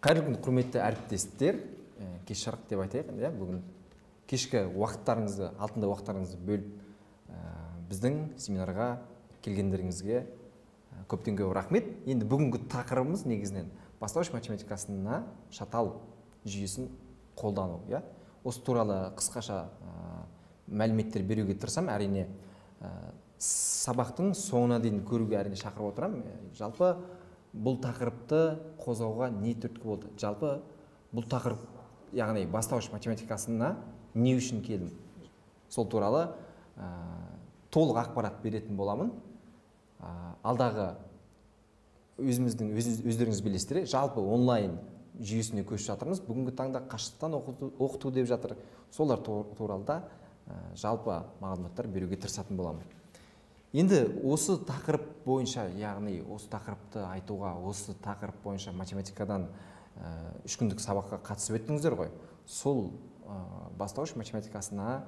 Қайырлы күн, құрметті әріптестер, кеш жарық деп айтайық, бүгін кешкі уақыттарыңызды, алтындай уақыттарыңызды бөліп, біздің семинарға келгендеріңізге көптен көп рахмет. Енді бүгінгі тақырыбымыз негізінен бастауыш математикасына шатал жүйесін қолдану. Осы туралы қысқаша мәліметтер беруге тырысам, әрине сабақтың соңына дейін көруге әрине шақырып отырам. Жалпы бұл тақырыпты қозғауға не түрткі болды? Жалпы бұл тақырып, яғни бастауыш математикасына не үшін келдім? Сол туралы толық ақпарат беретін боламын. Алдағы өздеріңіз білесіздер, жалпы онлайн жүйесіне көшіп жатырмыз. Бүгінгі таңда қашықтан оқыту деп жатыр. Солар туралы да жалпы мағлұматтар беруге тырысатын боламын. Енді осы тақырып бойынша, яғни осы тақырыпты айтуға, осы тақырып бойынша математикадан 3 күндік сабаққа қатысып өттіңіздер ғой. Сол бастауыш математикасына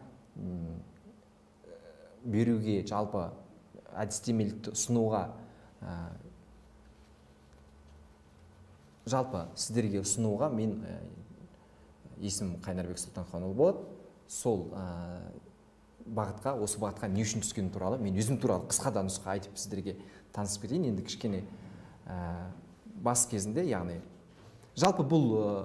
беруге, жалпы әдістемелікті ұсынуға, жалпы сіздерге ұсынуға мен есім Қайнарбек Сұлтанханұлы болады. Сол осы бағытқа не үшін түскені туралы, мен өзім туралы қысқада нұсқа айтып сіздерге танысып кетейін. Енді кішкене бас кезінде, яғни жалпы бұл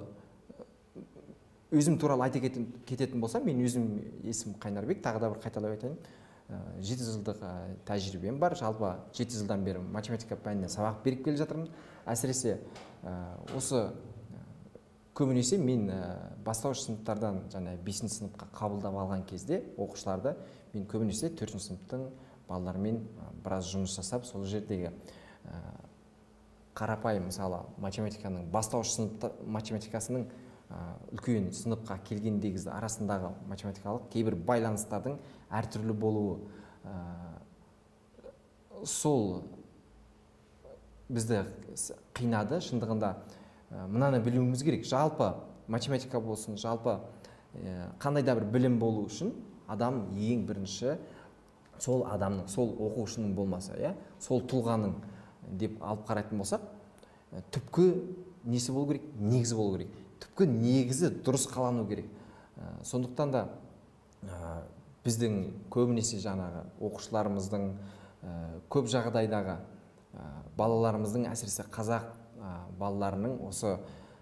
өзім туралы айта кететін болса, мен өзім есім Қайнарбек, тағы да бір қайталап айтайын. 7 жылдық тәжірибем бар. Жалпы 7 жылдан бері математика пәніне сабақ беріп келе жатырмын. Әсіресе осы көбінесе мен бастауыш сыныптардан 5 сыныпқа қабылдап алған кезде оқушыларды мен көбінесе 4 сыныптың балаларымен біраз жұмыс жасап, сол жердегі қарапайым, мысалы, математиканың бастауыш математикасының үлкен сыныпқа келгендегі арасындағы математикалық кейбір байланыстардың әртүрлі болуы, сол бізді қинады. Шындығында мынаны білуіміз керек. Жалпы математика болсын, жалпы қандай да бір білім болу үшін адам ең бірінші сол адамның, сол оқушының болмаса, сол тұлғаның деп алып қарайтын болсақ, түпкі несі болу керек? Негізі болу керек. Түпкі негізі дұрыс қалану керек. Сондықтан да біздің көбінесе жаңағы оқушыларымыздың көп жағдайдағы балаларымыздың, әсіресе қазақ балаларының осы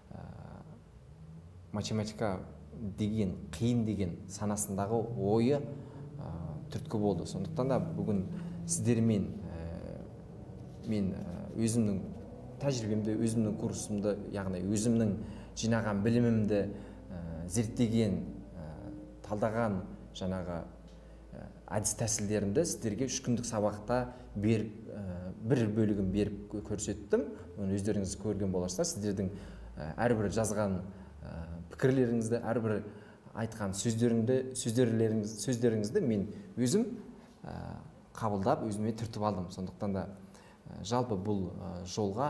математика деген, қиын деген санасындағы ойы түрткі болды. Сондықтан да бүгін сіздермен мен өзімнің тәжірибемді, өзімнің курсымды, яғни өзімнің жинаған білімімді зерттеген, талдаған жаңағы әдіс тәсілдерімді сіздерге 3 күндік сабақта бір бөлігін беріп көрсеттім. Өздеріңіз көрген боларсыздар. Сіздердің әрбір жазған пікірлеріңізді, әрбір айтқан сөздеріңізді мен өзім қабылдап, өзіме түртіп алдым. Сондықтан да жалпы бұл жолға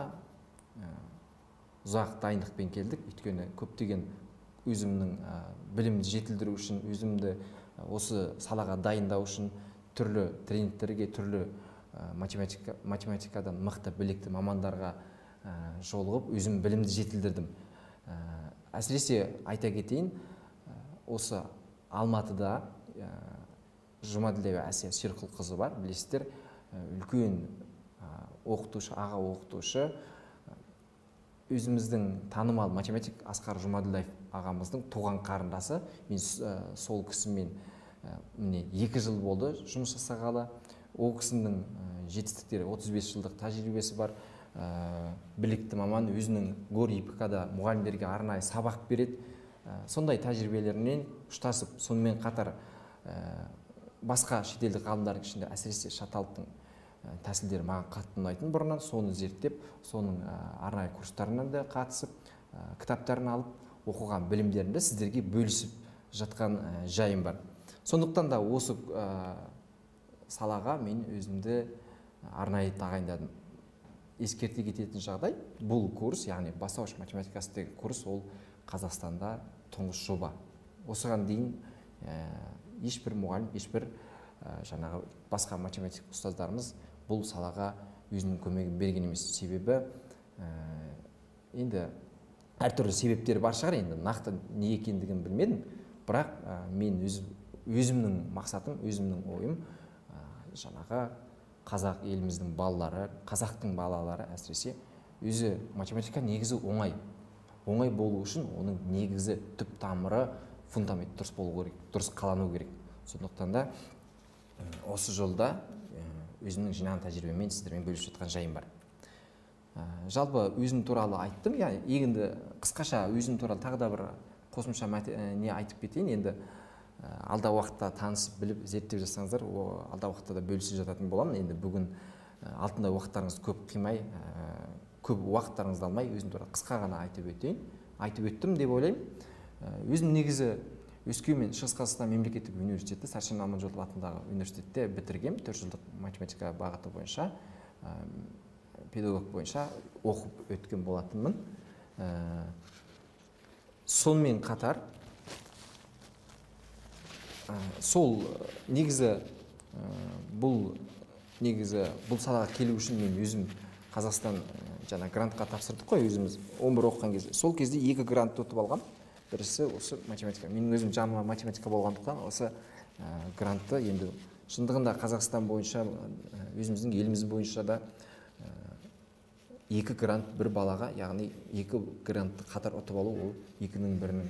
ұзақ дайындықпен келдік. Өйткені көптеген өзімнің білімді жетілдіру үшін, өзімді осы салаға дайындау үшін түрлі тренингтерге, түрлі математикадан мықты білекті мамандарға жолығып, өзім білімді жетілдірдім. Әсіресе айта кетейін, осы Алматыда Жұмаділова Әсия Серікұлқызы бар, білесіздер, үлкен оқытушы, аға оқытушы, өзіміздің танымал математик Асқар Жұмаділов ағамыздың туған қарындасы. Мен сол кісімен 2 жыл болды жұмыс жасағалы. Ол кісінің жетістіктері, 35 жылдық тәжірибесі бар, білікті маман, өзінің Гор ИПК-да мұғалімдерге арнайы сабақ береді. Сондай тәжірибелерінен ұштасып, сонымен қатар басқа шетелдік ғалымдардың ішінде әсіресе шаталдың тәсілдері маған қатты ұнайтын бұрыннан, соны зерттеп, соның арнайы курстарынан да қатысып, кітаптарын алып, оқыған білімдерімді сіздерге бөлісіп жатқан жайым бар. Сондықтан да осы салаға мен өзімді арнайы тағайындадым. Ескерте кететін жағдай, бұл курс, яғни бастауыш математикасы курс, ол Қазақстанда тұңғыш жоба. Осыған дейін ешбір мұғалім, ешбір жаңағы басқа математик ұстаздарымыз бұл салаға өзінің көмегін берген емес. Себебі енді әртүрлі себептері бар шығар, енді нақты не екендігін білмедім, бірақ мен өзімнің мақсатым, өзімнің ойым жаңағы қазақ еліміздің балалары, қазақтың балалары әсіресе өзі математика негізі оңай болу үшін оның негізі, түп тамыры, фундамент дұрыс болу керек, дұрыс қалану керек. Сондықтан да осы жолда өзімнің жинаған тәжірибеммен сіздермен бөлісіп жатқан жайым бар. Жалпы өзім туралы айттым, енді қысқаша өзім туралы тағы да бір қосымша не айтып кетейін. Енді алдағы уақытта танысып, біліп, зерттеп жасаңыздар, алдағы уақытта да бөлісіп жататын боламын. Енді бүгін алтындай уақыттарыңызды көп қимай, көп уақыттарыңызды алмай, өзім туралы қысқа ғана айтып өттім деп ойлаймын. Өзім негізі Өскемен Шығыс Қазақстан мемлекеттік университеті, Сәрсен Аманжолов атындағы университетте бітіргем, 4 жылдық математика бағыты бойынша, педагог бойынша оқып өткен болатынмын. Сонымен қатар сол негізі бұл салаға келу үшін мен өзім Қазақстан жаңа грантқа тапсырдық қой, өзіміз 11 оқыған кезде. Сол кезде 2 грант ұтып алғам. Бірісі осы математика. Менің өзім жаныма математика болғандықтан осы грантты енді шындығында Қазақстан бойынша, өзіміздің еліміз бойынша да 2 грант бір балаға, яғни 2 грантты қатар ұтып алу, ол 2-ның бірінің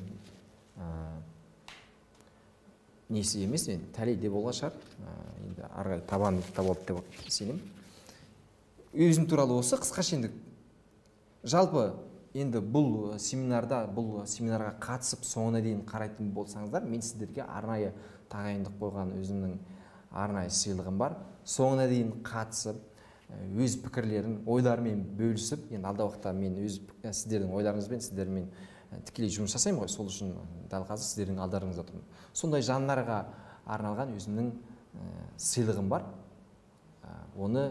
несі емес, мен тәлей де болған шығар. Енді арғай табан табылып деп сенем. Өзім туралы осы қысқаша. Енді жалпы енді бұл семинарға қатысып соңына дейін қарайтын болсаңыздар, мен сіздерге арнайы тағайындап қойған өзімнің арнайы сыйлығым бар. Соңына дейін қатысып, өз пікірлерін, ойларымен бөлісіп, енді алдағы уақытта мен өз сіздердің ойларыңызбен, сіздермен тікелей жұмыс жасаймын ғой, сол үшін дәл қазір сіздердің алдарыңызда тұрмын. Сондай жаннарға арналған өзімнің сыйлығым бар. Оны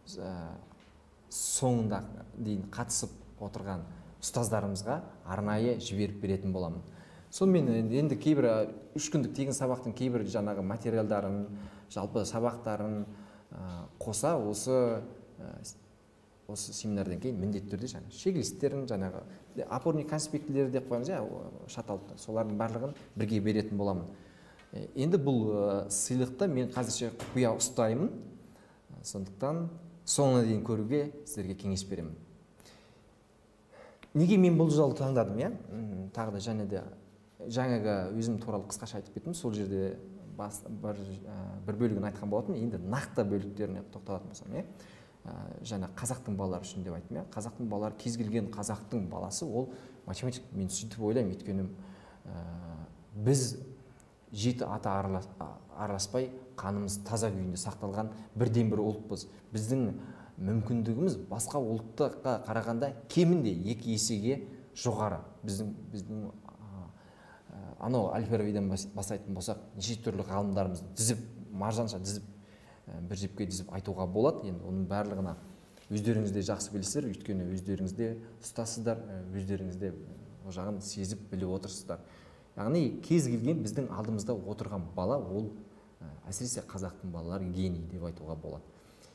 соңында дейін қатысып отырған ұстаздарымызға арнайы жіберіп беретін боламын. Сонымен енді кейбір 3 күндік тегін сабақтың кейбір жаңағы материалдарын, жалпы сабақтарын қоса осы семинардан кейін міндетті түрде шеглистерін, жаңағы опорный конспектілері деп қоямыз, шаталықты, солардың барлығын бірге беретін боламын. Енді бұл сыйлықты мен қазірше құпия ұстаймын. Сондықтан соңына дейін көруге сіздерге кеңес беремін. Неге мен бұл жолды таңдадым, тағы да жаңағы өзім туралы қысқаша айтып кеттім. Сол жерде бір бөлігін айтқан болатын. Енді нақты бөліктеріне тоқталатын болсам, жаңа қазақтың балалары үшін деп айттым. Қазақтың балалары, кез келген қазақтың баласы ол математик. Мен сөйтіп ойлаймын, өйткені біз 7 ата араласпай қанымыз таза күйінде сақталған бірден бір ұлтпыз. Біздің мүмкіндігіміз басқа ұлтқа қарағанда кемінде 2 есеге жоғары. Біздің анау әл-фарабидан бастайтын болсақ, неше түрлі ғалымдарымызды дізіп, маржанша дізіп, бір жіпке дізіп айтуға болады. Енді оның барлығына өздеріңізде жақсы білесіздер, өйткені өздеріңізде ұстасыздар, өздеріңізде о жағын сезіп біліп отырсыздар. Яғни кез келген біздің алдымызда отырған бала, ол әсіресе қазақтың балалары гений деп айтуға болады.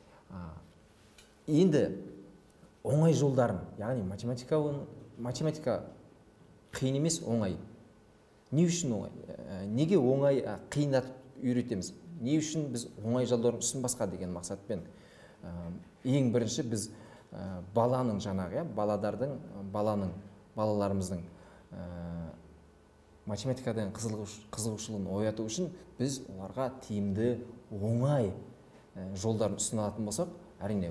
Енді оңай жолдарын, яғни математика қиын емес, оңай. Не үшін оңай? Неге оңай қиындатып үйретеміз? Не үшін біз оңай жолдарын ұсынбасқа деген мақсатпен? Ең бірінші біз баланың жаңағы, балаларымыздың математикадан қызығушылығын ояту үшін біз оларға тиімді, оңай жолдарын ұсынатын болсақ, әрине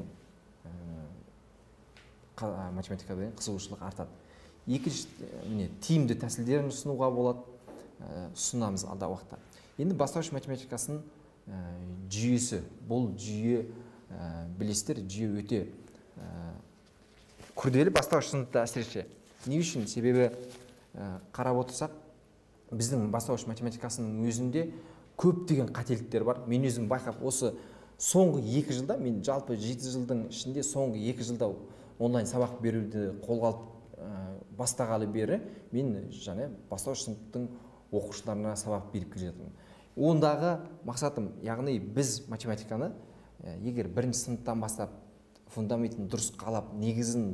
математикадан қызығушылық артады. Екінші, тиімді тәсілдерін ұсынуға болады, ұсынамыз алдағы уақытта. Енді бастауыш математикасының жүйесі, бұл жүйе білесіздер, жүйе өте күрделі бастауыш сыныпта әсіресе. Не үшін? Себебі қарап отырсақ, біздің бастауыш математикасының өзінде көптеген қателіктер бар. Мен өзім байқап, осы соңғы 2 жылда, мен жалпы 7 жылдың ішінде соңғы 2 жылда онлайн сабақ беруді қолға алып бастағалы бері, мен бастауыш сыныптың оқушыларына сабақ беріп келе жатырмын. Ондағы мақсатым, яғни біз математиканы егер 1-ші сыныптан бастап фундаментін дұрыс қалап, негізін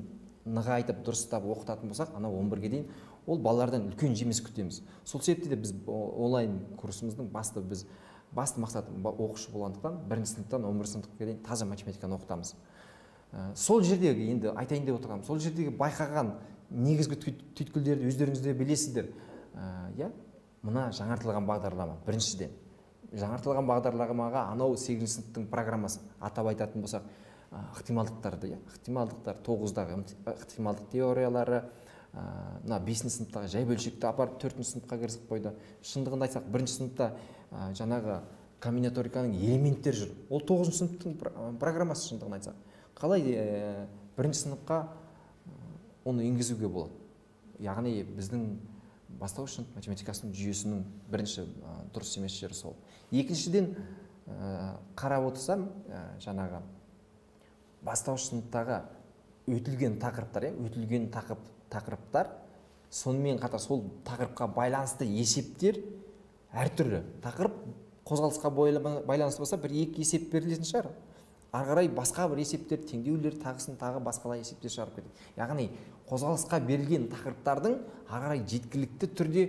нығайтып дұрыстап оқытатын болсақ, ана 11-ге дейін ол балалардан үлкен жеміс күтеміз. Сол себепті де біз онлайн курсымыздың басты мақсаты оқушы болғандықтан 1-ші сыныптан 11-ші сыныпқа дейін таза математиканы оқытамыз. Сол жердегі, енді айтайын деп отырғаным, сол жердегі байқаған негізгі түйткілдерді өздеріңіз де білесіздер. Мына жаңартылған бағдарлама, біріншіден. Жаңартылған бағдарламаға анау 8-ші сыныптың программасы, атап айтатын болсақ, ықтималдықтарды, ықтималдықтар 9-дағы ықтималдық теориялары, мына 5-ші сыныптағы жай бөлшекті апарып 4-ші сыныпқа кіргізіп қойды. Шындығын айтсақ, 1-ші сыныпта жаңағы комбинаториканың элементтері жүр. Ол 9-ші сыныптың программасы, шындығын айтсақ. Қалай 1-ші сыныпқа оны енгізуге болады? Яғни біздің бастауыш сынып математикасының жүйесінің бірінші дұрыс емес жері сол. Екіншіден, қарап отырсам, жаңағы бастауыш сыныптағы өтілген тақырыптар, сонымен қатар сол тақырыпқа байланысты есептер әртүрлі. Тақырып қозғалысқа байланысты болса, 1-2 есеп берілетін шығар. Ары қарай басқа бір есептер, теңдеулер, тағы басқалай есептер шығарып кетеді. Яғни қозғалысқа берілген тақырыптардың ары қарай жеткілікті түрде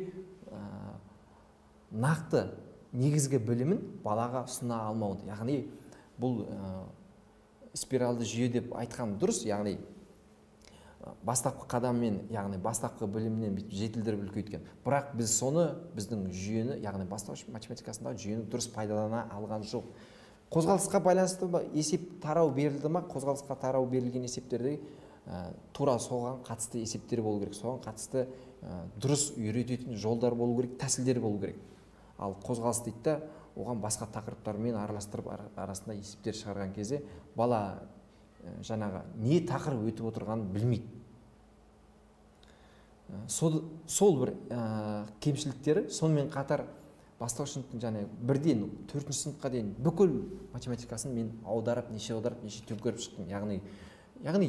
нақты негізгі білімін балаға ұсына алмауы. Яғни бұл спиралды жүйе деп айтқан дұрыс, яғни бастапқы қадаммен, яғни бастапқы білімнен жетілдіріп үлкейткен. Бірақ біз соны, біздің жүйені, яғни бастауыш математикасындағы жүйені дұрыс пайдалана алған жоқ. Қозғалысқа байланысты есеп тарау берілді ма, қозғалысқа тарау берілген есептерде тура соған қатысты есептер болу керек, соған қатысты дұрыс үйрететін жолдар болу керек, тәсілдер болу керек. Ал қозғалыс дейді да, оған басқа тақырыптармен араластырып арасында есептер шығарған кезде бала жаңағы не тақырып өтіп отырғанын білмейді. Сол бір кемшіліктері, сонымен қатар бастауыш сыныптың және 1-ден 4-ші сыныпқа дейін бүкіл математикасын мен неше төңкеріп шықтым. Яғни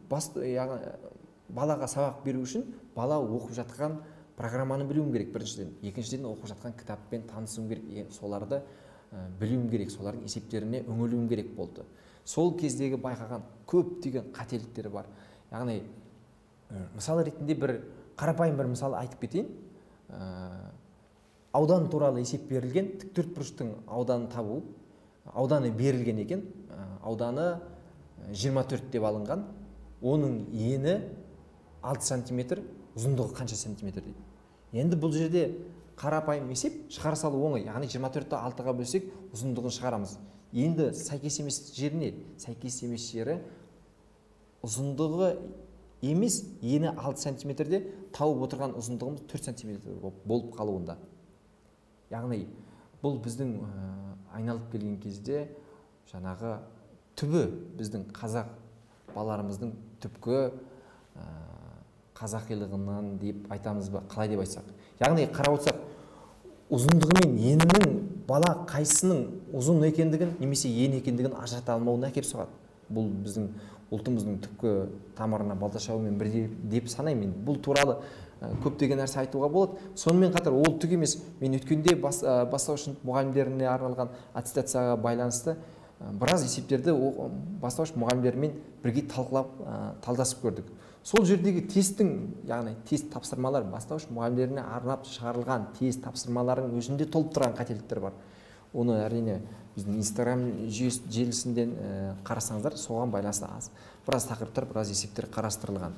балаға сабақ беру үшін бала оқып жатқан программаны білуім керек біріншіден. Екіншіден, оқып жатқан кітаппен танысуым керек, соларды білуім керек, солардың есептеріне үңілуім керек болды. Сол кездегі байқаған көптеген қателіктер бар. Яғни мысал ретінде қарапайым бір мысал айтып кетейін. Аудан туралы есеп берілген, тіктөртбұрыштың ауданы табу, ауданы берілген екен, ауданы 24 деп алынған, оның ені 6 сантиметр, ұзындығы қанша сантиметр дейді. Енді бұл жерде қарапайым есеп шығара салу оңай, яғни 24-ті 6-ға бөлсек ұзындығын шығарамыз. Енді сәйкес емес жеріне, сәйкес емес жері ұзындығы емес, ені 6 сантиметрде тауып отырған ұзындығымыз 4 сантиметр болып қалуында. Яғни бұл біздің айналып келген кезде жаңағы түбі біздің қазақ балаларымыздың түпкі қазақилығынан деп айтамыз ба, қалай деп айтсақ. Яғни қарап отырсақ, ұзындығы мен енінің бала қайсының ұзын екендігін немесе ен екендігін ажырата алмауына әкеп соғады. Бұл біздің ұлтымыздың түпкі тамырына балта шабумен бірдей деп санаймын. Бұл туралы көптеген нәрсе айтуға болады. Сонымен қатар ол түк емес. Мен өткенде бастауыш сынып мұғалімдеріне арналған аттестацияға байланысты біраз есептерді бастауыш мұғалімдермен бірге талдасып көрдік. Сол жердегі тесттің, яғни тест тапсырмалар, бастауыш мұғалімдеріне арнап шығарылған тест тапсырмалардың өзінде толып тұрған қателіктер бар. Оны әрине біздің Instagram желісінден қарасаңыздар, соған байланысты біраз тақырыптар, біраз есептер қарастырылған.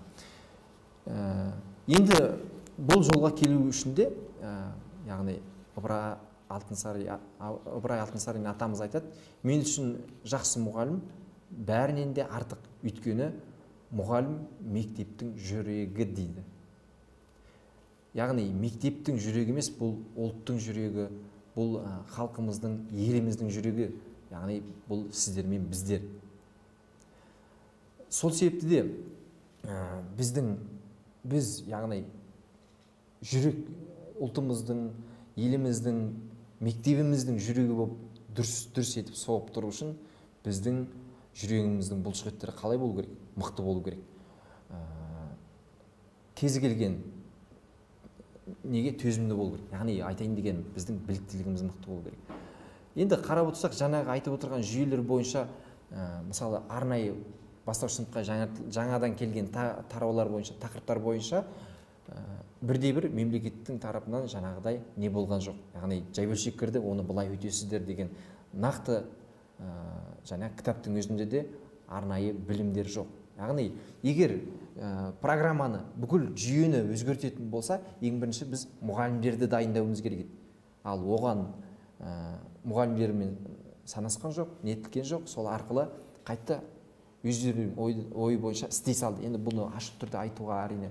Енді бұл жолға келу үшін де, яғни Ыбырай Алтынсарин атамыз айтады, мен үшін жақсы мұғалім бәрінен де артық, өйткені мұғалім мектептің жүрегі дейді. Яғни мектептің жүрегі емес, бұл ұлттың жүрегі, бұл халқымыздың, еліміздің жүрегі, яғни бұл сіздер мен біздер. Сол себепті де біз, яғни жүрек ұлтымыздың, еліміздің, мектебіміздің жүрегі болып дүрс етіп соғып тұру үшін біздің жүрегіміздің бұлшықеттері қалай болу керек? Мықты болу керек. Кез келген неге төзімді болу керек. Яғни айтайын деген біздің біліктілігіміз мықты болу керек. Енді қарап отырсақ, жаңағы айтып отырған жүйелер бойынша, мысалы арнайы бастауыш сыныпқа жаңадан келген тараулар бойынша, тақырыптар бойынша бірде-бір мемлекеттің тарапынан жаңағыдай не болған жоқ. Яғни жай бөлшектерді оны былай өтесіздер деген нақты жаңа кітаптың өзінде де арнайы білімдер жоқ. Яғни егер программаны, бүкіл жүйені өзгертетін болса, ең бірінші біз мұғалімдерді дайындауымыз керек еді. Ал оған мұғалімдермен санасқан жоқ, нетілген жоқ. Сол арқылы қайта өздерінің ойы бойынша істей салды. Енді бұны ашық түрде айтуға әрине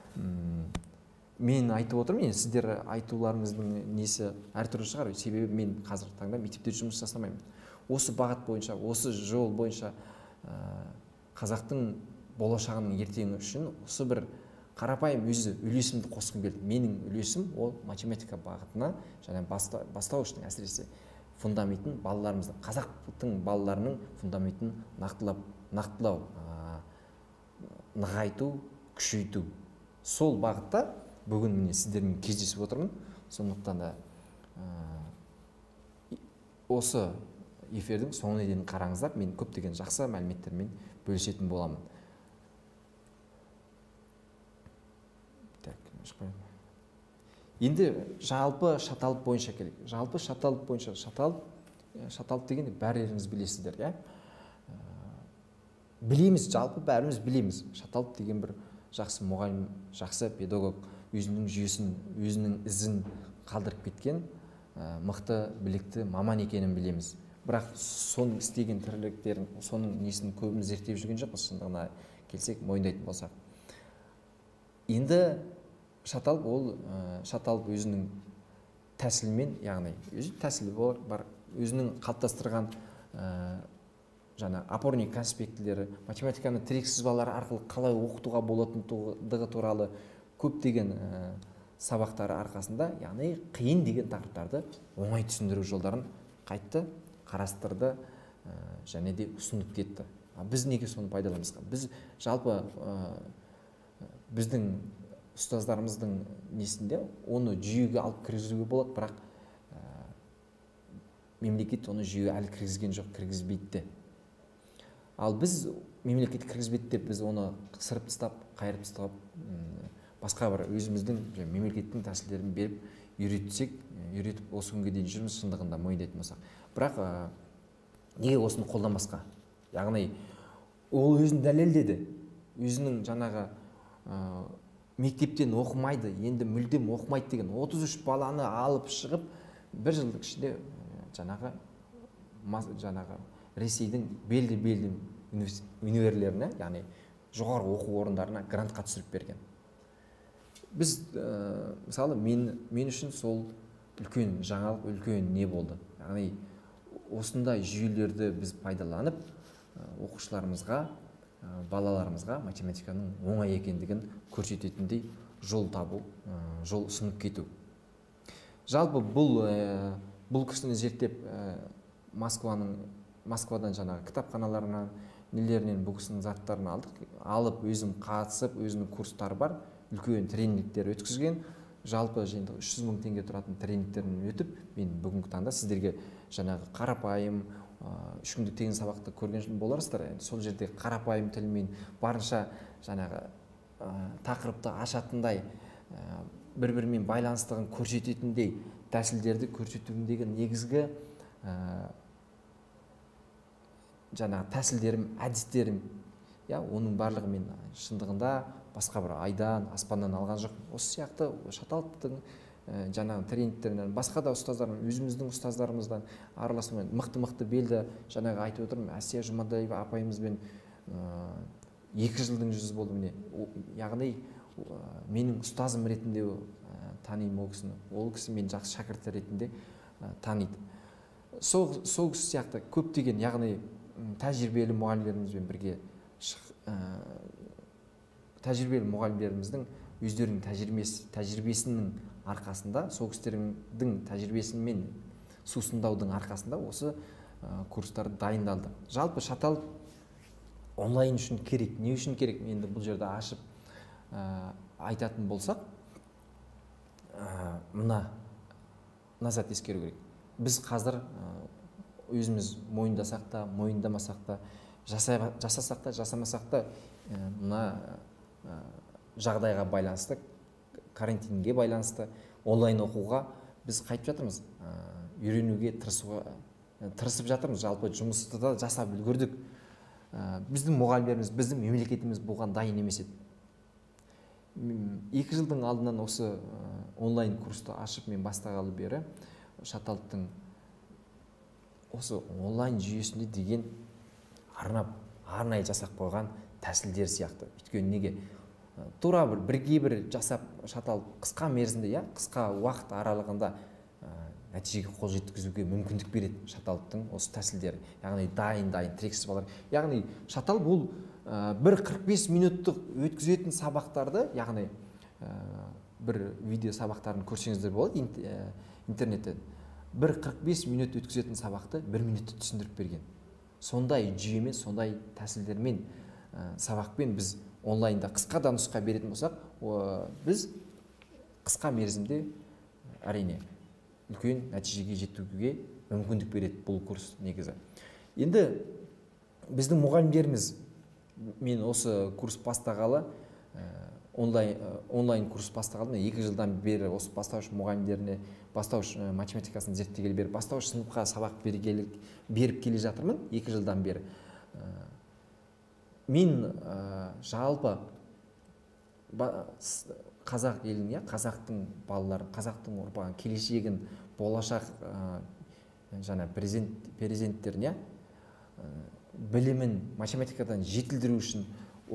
мен айтып отырмын, енді сіздер айтуларыңыздың несі әртүрлі шығар. Себебі мен қазіргі таңда мектепте жұмыс жасамаймын. Осы бағыт бойынша, осы жол бойынша қазақтың болашағының ертеңі үшін осы бір қарапайым өзі үлесімді қосқым келді. Менің үлесім ол математика бағытына және бастауыштың әсіресе фундаментін балаларымыздың, қазақтың балаларының фундаментін нақтылау, нығайту, күшейту. Сол бағытта бүгін міне сіздермен кездесіп отырмын. Сондықтан да осы эфирдің соңына дейін қараңыздар. Мен көптеген жақсы мәліметтермен бөлісетін боламын. Енді жалпы шаталып бойынша келек. Жалпы шаталып бойынша, шаталып дегенде бәріңіз білесіздер, иә? Білеміз, жалпы бәріміз білеміз. Шаталып деген бір жақсы мұғалім, жақсы педагог, өзінің жүйесін, өзінің ізін қалдырып кеткен мықты, білікті маман екенін білеміз. Бірақ соның істеген тірліктерін, соның несін көбіміз зерттеп жүрген жоқпыз, шындығына келсек, мойындайтын болсақ. Енді шаталып өзінің тәсілімен, яғни өзі тәсілі бар, өзінің қалыптастырған опорный конспектілері, математиканы тірек сызбалары арқылы қалай оқытуға болатындығы туралы көптеген сабақтары арқасында, яғни қиын деген тақырыптарды оңай түсіндіру жолдарын қайтты, қарастырды және де ұсынып кетті. Біз неге соны пайдаланамыз? Біз жалпы біздің ұстаздарымыздың несінде оны жүйеге алып кіргізуге болады, бірақ мемлекет оны жүйеге әлі кіргізген жоқ, кіргізбейді. Ал біз мемлекет кіргізбейді деп біз оны сырып тастап, қайырып тастап, басқа бір өзіміздің мемлекеттің тәсілдерін беріп үйретіп осы күнге дейін жүрміз, шындығында мойындайтын болсақ. Бірақ неге осыны қолданбасқа? Яғни ол өзін дәлелдеді. Өзінің жаңағы мектептен оқымайды, енді мүлдем оқымайды деген 33 баланы алып шығып, бір жылдың ішінде жаңағы Ресейдің белді университеттеріне, яғни жоғары оқу орындарына грантқа түсіріп берген. Біз, мысалы, мен үшін сол үлкен жаңалық, үлкен не болды. Яғни осындай жүйелерді біз пайдаланып, оқушыларымызға, балаларымызға математиканың оңай екендігін көрсететіндей жол табу, жол ұсынып кету. Жалпы бұл кісіні зерттеп Москвадан жаңағы кітапханаларынан, нелерінен бұл кісінің заттарын алып, өзім қатысып, өзінің курстары бар, үлкен тренингтер өткізген. Жалпы 300 мың теңге тұратын тренингтерін өтіп, мен бүгінгі таңда сіздерге жаңағы қарапайым 3 күндік тегін сабақты көрген боларсыздар. Сол жерде қарапайым тілмен барынша жаңағы тақырыпты ашатындай, бір-бірімен байланыстығын көрсететіндей тәсілдерді көрсетуіндегі негізгі жаңағы тәсілдерім, әдістерім, оның барлығы мен шындығында басқа бір айдан, аспаннан алған жоқ. Осы сияқты Шаталовтың жаңағы тренингтерінен, басқа да ұстаздардан, өзіміздің ұстаздарымыздан араласумен мықты белді жаңағы айтып отырмын. Әсия Жұмадаева апайымызбен 2 жылдың жүзі болды міне. Яғни менің ұстазым ретінде танимын ол кісіні. Ол кісі мен жақсы шәкірті ретінде таниды. Сол кісі сияқты көптеген, яғни тәжірибелі мұғалімдерімізбен бірге тәжірибелі мұғалімдеріміздің өздерінің тәжірибесінің арқасында, сол кісілердің тәжірибесімен сусындаудың арқасында осы курстар дайындалды. Жалпы Шаталов онлайн үшін керек. Не үшін керек? Енді бұл жерде ашып айтатын болсақ, мына зат ескеру керек. Біз қазір өзіміз мойындасақ та, мойындамасақ та, жасасақ та жасамасақ та мына жағдайға байланысты, карантинге байланысты онлайн оқуға біз қайтып жатырмыз, үйренуге тырысып жатырмыз. Жалпы жұмысты да жасап үлгердік. Біздің мұғалімдеріміз, біздің мемлекетіміз бұған дайын емес еді. 2 жылдың алдынан осы онлайн курсты ашып мен бастағалы бері Шаталдықтың осы онлайн жүйесінде деген арнайы жасап қойған тәсілдер сияқты. Өйткені неге? Тура бір жасап Шаталд қысқа мерзімде, қысқа уақыт аралығында нәтижеге қол жеткізуге мүмкіндік береді Шаталдықтың осы тәсілдері. Яғни дайын тірексіз балалар. Яғни Шаталд бұл бір 45 минуттық өткізетін сабақтарды, яғни бір видео сабақтарын көрсеңіздер болады интернетте. Бір 45 минут өткізетін сабақты 1 минутта түсіндіріп берген. Сондай жүйемен, сондай тәсілдермен, сабақпен біз онлайнда қысқа да нұсқа беретін болсақ, біз қысқа мерзімде әрине үлкен нәтижеге жетуге мүмкіндік береді бұл курс негізі. Енді біздің мұғалімдеріміз, мен осы курс бастағалы, онлайн курс бастағалы 2 жылдан бері осы бастауыш мұғалімдеріне, бастауыш математикасын зерттегелі бері, бастауыш сыныпқа сабақ беріп келе жатырмын 2 жылдан бері. Мен жалпы қазақ еліне, қазақтың балаларын, қазақтың ұрпағын, келешегін, болашақ перзенттеріне білімін математикадан жетілдіру үшін,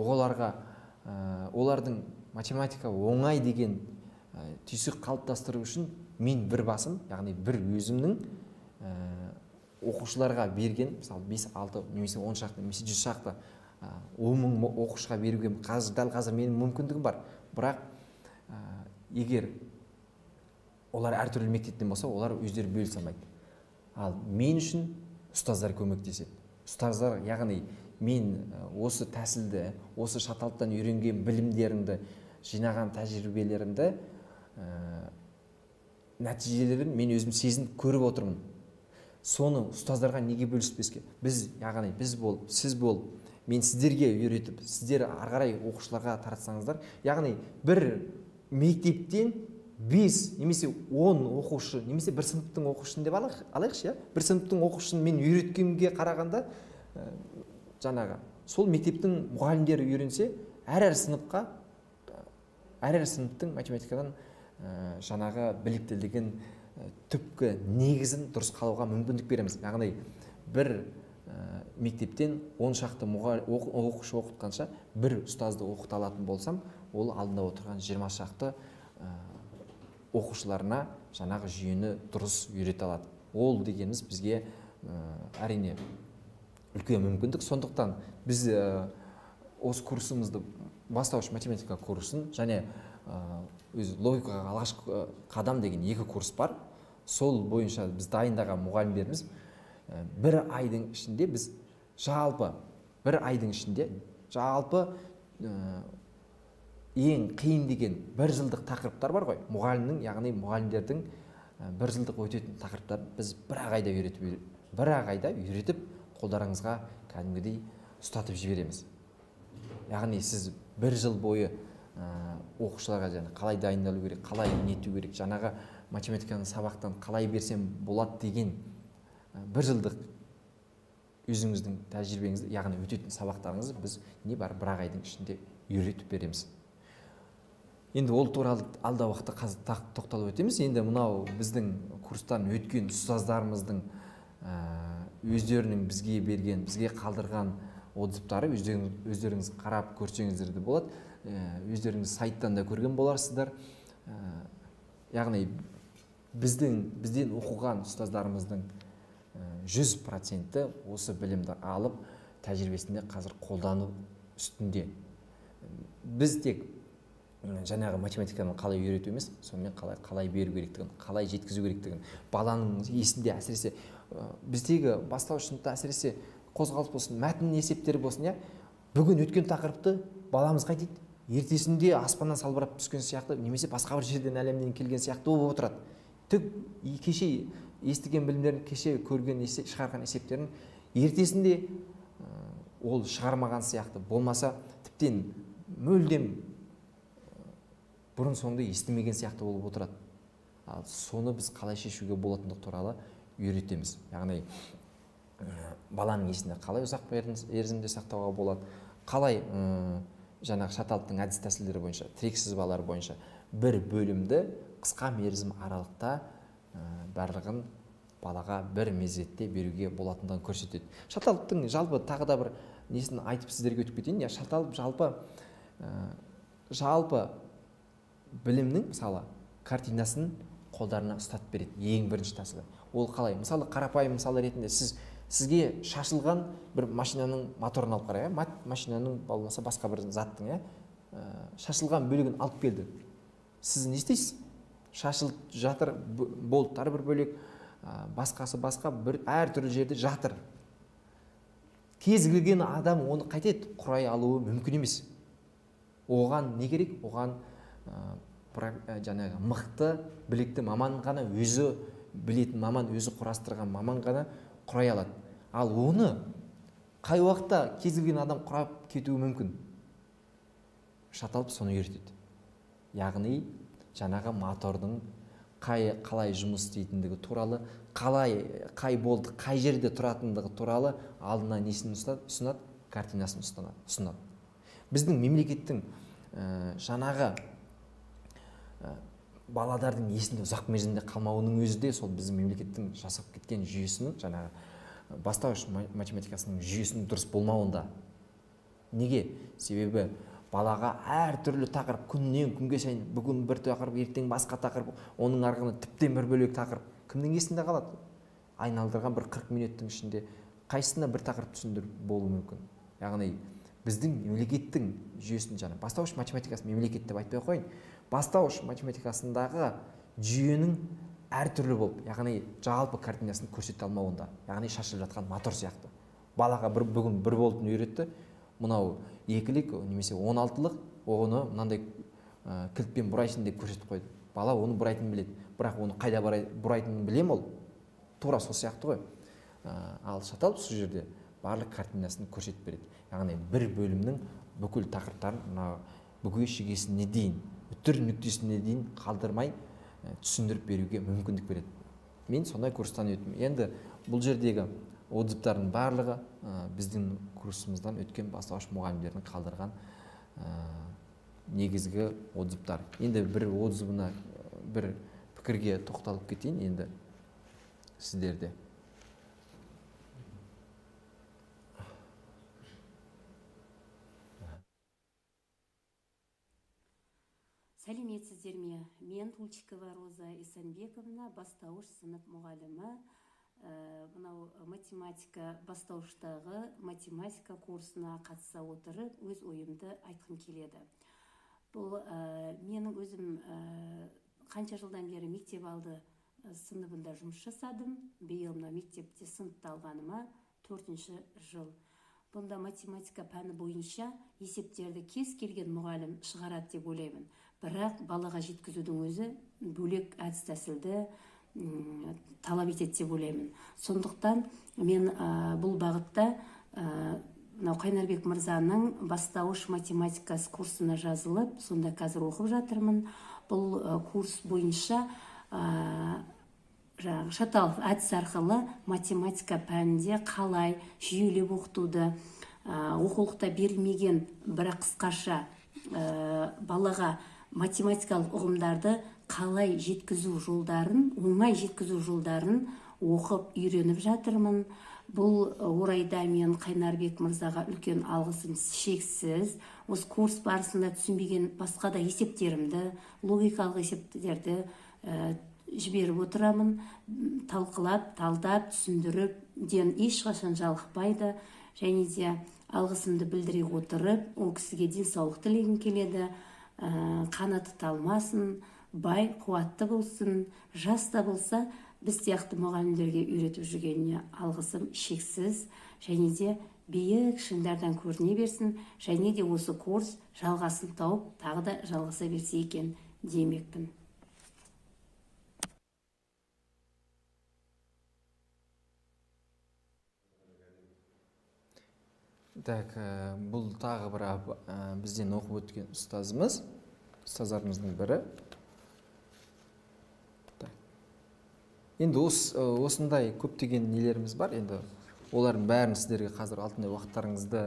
олардың математика оңай деген түйсік қалыптастыру үшін мен бір басым, яғни бір өзімнің оқушыларға берген, мысалы 5, 6, немесе 10 шақты, немесе 100 шақты 10 мың оқушыға беруге дәл қазір менің мүмкіндігім бар. Бірақ егер олар әртүрлі мектептен болса, олар өздері бөлісе алмайды. Ал мен үшін ұстаздар көмектеседі. Ұстаздар, яғни мен осы тәсілді, осы Шаталдтан үйренген білімдерімді, жинаған тәжірибелерімді, нәтижелерін мен өзім сезініп көріп отырмын. Соны ұстаздарға неге бөліспеске? Біз, яғни біз болып, сіз болып, мен сіздерге үйретіп, сіздер ары қарай оқушыларға таратсаңыздар, яғни бір мектептен 5 немесе 10 оқушы, немесе бір сыныптың оқушысын деп алайықшы, бір сыныптың оқушысын мен үйреткенге қарағанда, жаңағы сол мектептің мұғалімдері үйренсе, әр сыныптың математикадан жаңағы біліктілігін, түпкі негізін дұрыс қалуға мүмкіндік береміз. Яғни бір мектептен 10 шақты оқушы оқытқанша бір ұстазды оқыта алатын болсам, ол алдында отырған 20 шақты оқушыларына жаңағы жүйені дұрыс үйрете алады. Ол дегеніміз бізге әрине үлкен мүмкіндік. Сондықтан біз осы курсымызды, бастауыш математика курсын және өз логикаға алғашқы қадам деген 2 курс бар. Сол бойынша біз дайындаған мұғалімдеріміз бір айдың ішінде біз жалпы ең қиын деген 1 жылдық тақырыптар бар ғой. Мұғалімнің, яғни мұғалімдердің 1 жылдық өтетін тақырыптар біз бір айда үйретіп қолдарыңызға кәдімгідей ұстатып жібереміз. Яғни сіз 1 жыл бойы оқушыларға қалай дайындалу керек, қалай нету керек, жаңағы математиканың сабақтан қалай берсем болады деген 1 жылдық өзіңіздің тәжірибеңізді, яғни өтетін сабақтарыңызды біз небары 1 айдың ішінде үйретіп береміз. Енді ол туралы алда уақытта тоқталып өтеміз. Енді мынау біздің курстан өткен ұстаздарымыздың өздерінің бізге қалдырған отзывтары, өздеріңіз қарап көрсеңіздер де болады. Өздеріңіз сайттан да көрген боларсыздар. Яғни бізден оқыған ұстаздарымыздың 100% осы білімді алып, тәжірибесінде қазір қолдану үстінде. Біз тек жаңағы математиканы қалай үйрету емес, сонымен қалай беру керектігін, қалай жеткізу керектігін, баланың есінде әсіресе біздегі бастауыш сыныпта әсіресе қозғалыс болсын, мәтін есептері болсын, бүгін өткен тақырыпты баламыз қайтеді, ертесінде аспаннан салбырап түскен сияқты, немесе басқа бір жерден әлемнен келген сияқты болып отырады. Тек кеше естіген білімдерін, кеше көрген шығарған есептерін ертесінде ол шығармаған сияқты, болмаса тіптен мүлдем бұрын соңды естімеген сияқты болып отырады. Ал соны біз қалай шешуге болатындығы туралы үйретеміз. Яғни баланың есінде қалай ұзақ мерзімде сақтауға болады, қалай жаңағы шаталдықтың әдіс тәсілдері бойынша, тірек сызбалары бойынша бір бөлімді қысқа мерзім аралықта барлығын балаға бір мезетте беруге болатындығын көрсетеді. Шаталдықтың жалпы тағы да бір несін айтып сіздерге өтіп кетейін. Шаталып жалпы білімнің мысалы картинасын қолдарына ұстатып береді. Ең бірінші тәсілі. Ол қалай? Мысалы қарапайым мысалы ретінде сізге шашылған бір машинаның моторын алып қарай, машинаның болмаса басқа бір заттың шашылған бөлігін алып келді. Сіз не істейсіз? Шашылып жатыр, болттар бір бөлек, басқасы басқа, бір әртүрлі жерде жатыр. Кез келген адам оны қайтеді, құрай алуы мүмкін емес. Оған не керек? Оған жаңағы мықты, білікті маман ғана, өзі білетін маман, өзі құрастырған маман ғана құрай алады. Ал оны қай уақытта кез келген адам құрап кетуі мүмкін? Шаталып соны үйретеді. Яғни жаңағы мотордың қалай жұмыс істейтіндігі туралы, қай болт қай жерде тұратындығы туралы алдына несін ұсынады? Картинасын ұсынады. Біздің мемлекеттің жаңағы баладардың есінде ұзақ мерзімде қалмауының өзі де сол біздің мемлекеттің жасап кеткен жүйесінің, жаңағы бастауыш математикасының жүйесінің дұрыс болмауында. Неге? Себебі балаға әртүрлі тақырып, күннен күнге сайын, бүгін бір тақырып, ертең басқа тақырып, оның арқылы тіптен бір бөлек тақырып. Кімнің есінде қалады? Айналдырған бір 40 минуттың ішінде қайсысына бір тақырып түсіндіріп болуы мүмкін. Яғни біздің мемлекеттің жүйесін, жаңа бастауыш математикасы мемлекет деп айтпай қойын, бастауыш математикасындағы жүйенің әртүрлі болып, яғни жалпы картинасын көрсете алмауында, яғни шашылып жатқан мотор сияқты. Балаға бүгін бір болтын үйретті, мынау екілік немесе 16-лық, оны мынандай кілтпен бұрайсың деп көрсетіп қойды. Бала оны бұрайтынын біледі, бірақ оны қайда бұрайтынын білем ол. Тура сол сияқты ғой. Ал шаталып сол жерде барлық картинасын көрсетіп береді. Яғни бір бөлімнің бүкіл тақырыптарын бүге шегесіне дейін, үтір нүктесіне дейін қалдырмай түсіндіріп беруге мүмкіндік береді. Мен сондай курстан өттім. Енді бұл жердегі отзывтардың барлығы біздің курсымыздан өткен бастауыш мұғалімдердің қалдырған негізгі отзывтар. Енді бір отзывына, бір пікірге тоқталып кетейін енді сіздерде. Сәлеметсіздер ме? Мен Тульчикова Роза Исанбековна, бастауыш сынып мұғалімі. Мынау математика бастауыштағы математика курсына қатыса отырып, өз ойымды айтқым келеді. Бұл менің өзім қанша жылдан бері мектеп алды сыныбында жұмыс жасадым. Биыл мына мектепте сыныпты алғаныма 4-ші жыл. Бұнда математика пәні бойынша есептерді кез келген мұғалім шығарады деп ойлаймын. Бірақ балаға жеткізудің өзі бөлек әдіс тәсілді талап етеді деп ойлаймын. Сондықтан мен бұл бағытта Қайнарбек мырзаның бастауыш математикасы курсына жазылып, сонда қазір оқып жатырмын. Бұл курс бойынша Шаталов әдіс арқылы математика пәнінде қалай жүйелеп оқытуды, оқулықта берілмеген бірақ қысқаша балаға математикалық ұғымдарды қалай жеткізу жолдарын, оңай жеткізу жолдарын оқып үйреніп жатырмын. Бұл орайда мен Қайнарбек мырзаға үлкен алғысым шексіз. Осы курс барысында түсінбеген басқа да есептерімді, логикалық есептерді жіберіп отырамын. Талқылап, талдап, түсіндіріп, ден ешқашан жалықпайды. Және де алғысымды білдіре отырып, ол кісіге денсаулық тілегім келеді. Қанаты талмасын, бай, қуатты болсын, жас та болса, біз сияқты мұғалімдерге үйретіп жүргеніне алғысым шексіз. Және де биік шыңдардан көріне берсін. Және де осы курс жалғасын тауып, тағы да жалғаса берсе екен демекпін. Так, бұл тағы бір бізден оқып өткен ұстаздарымыздың бірі. Енді осындай көптеген нелеріміз бар. Енді олардың бәрін сіздерге қазір алтындай уақыттарыңызды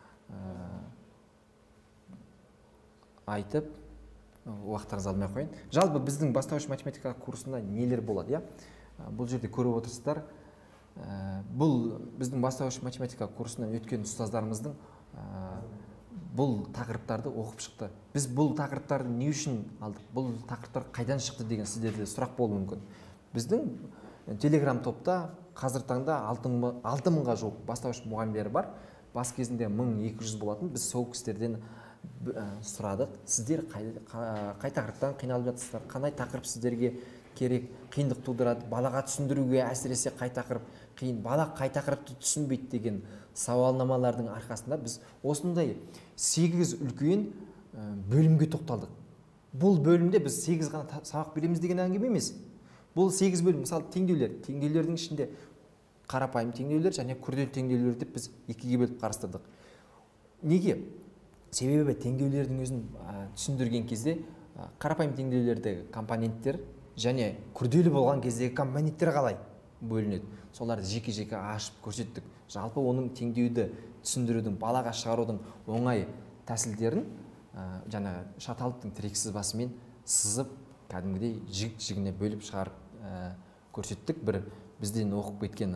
айтып, уақыттарыңызды алмай қояйын. Жалпы біздің бастауыш математика курсында нелер болады, иә? Бұл жерде көріп отырсыздар. Бұл біздің бастауыш математика курсынан өткен ұстаздарымыздың бұл тақырыптарды оқып шықты. Біз бұл тақырыптарды не үшін алдық? Бұл тақырыптар қайдан шықты деген сіздерде сұрақ болуы мүмкін. Біздің телеграм топта қазір таңда 6000-ға жуық бастауыш мұғалімдері бар. Бас кезінде 1200 болатын. Біз сол кісілерден сұрадық. Сіздер қай тақырыптан қиналып жатсыздар? Қандай тақырып сіздерге керек, қиындық тудырады? Балаға түсіндіруге әсіресе қай тақырып қиын, бала қай тақырыпты түсінбейді деген сауалнамалардың арқасында біз осындай 8 үлкен бөлімге тоқталдық. Бұл бөлімде біз 8 ғана сабақ береміз деген әңгіме емес. Бұл 8 бөлім, мысалы теңдеулердің ішінде қарапайым теңдеулер және күрделі теңдеулер деп біз екіге бөліп қарастырдық. Неге? Себебі теңдеулердің өзін түсіндірген кезде қарапайым теңдеулердегі компоненттер және күрделі болған кездегі компоненттер қалай бөлінеді. Соларды жеке-жеке ашып көрсеттік. Жалпы оның теңдеуді түсіндірудің, балаға шығарудың оңай тәсілдерін жаңа шаталовтың тірек сызбасымен сызып, кәдімгідей жігіне бөліп шығарып көрсеттік. Бір бізден оқып кеткен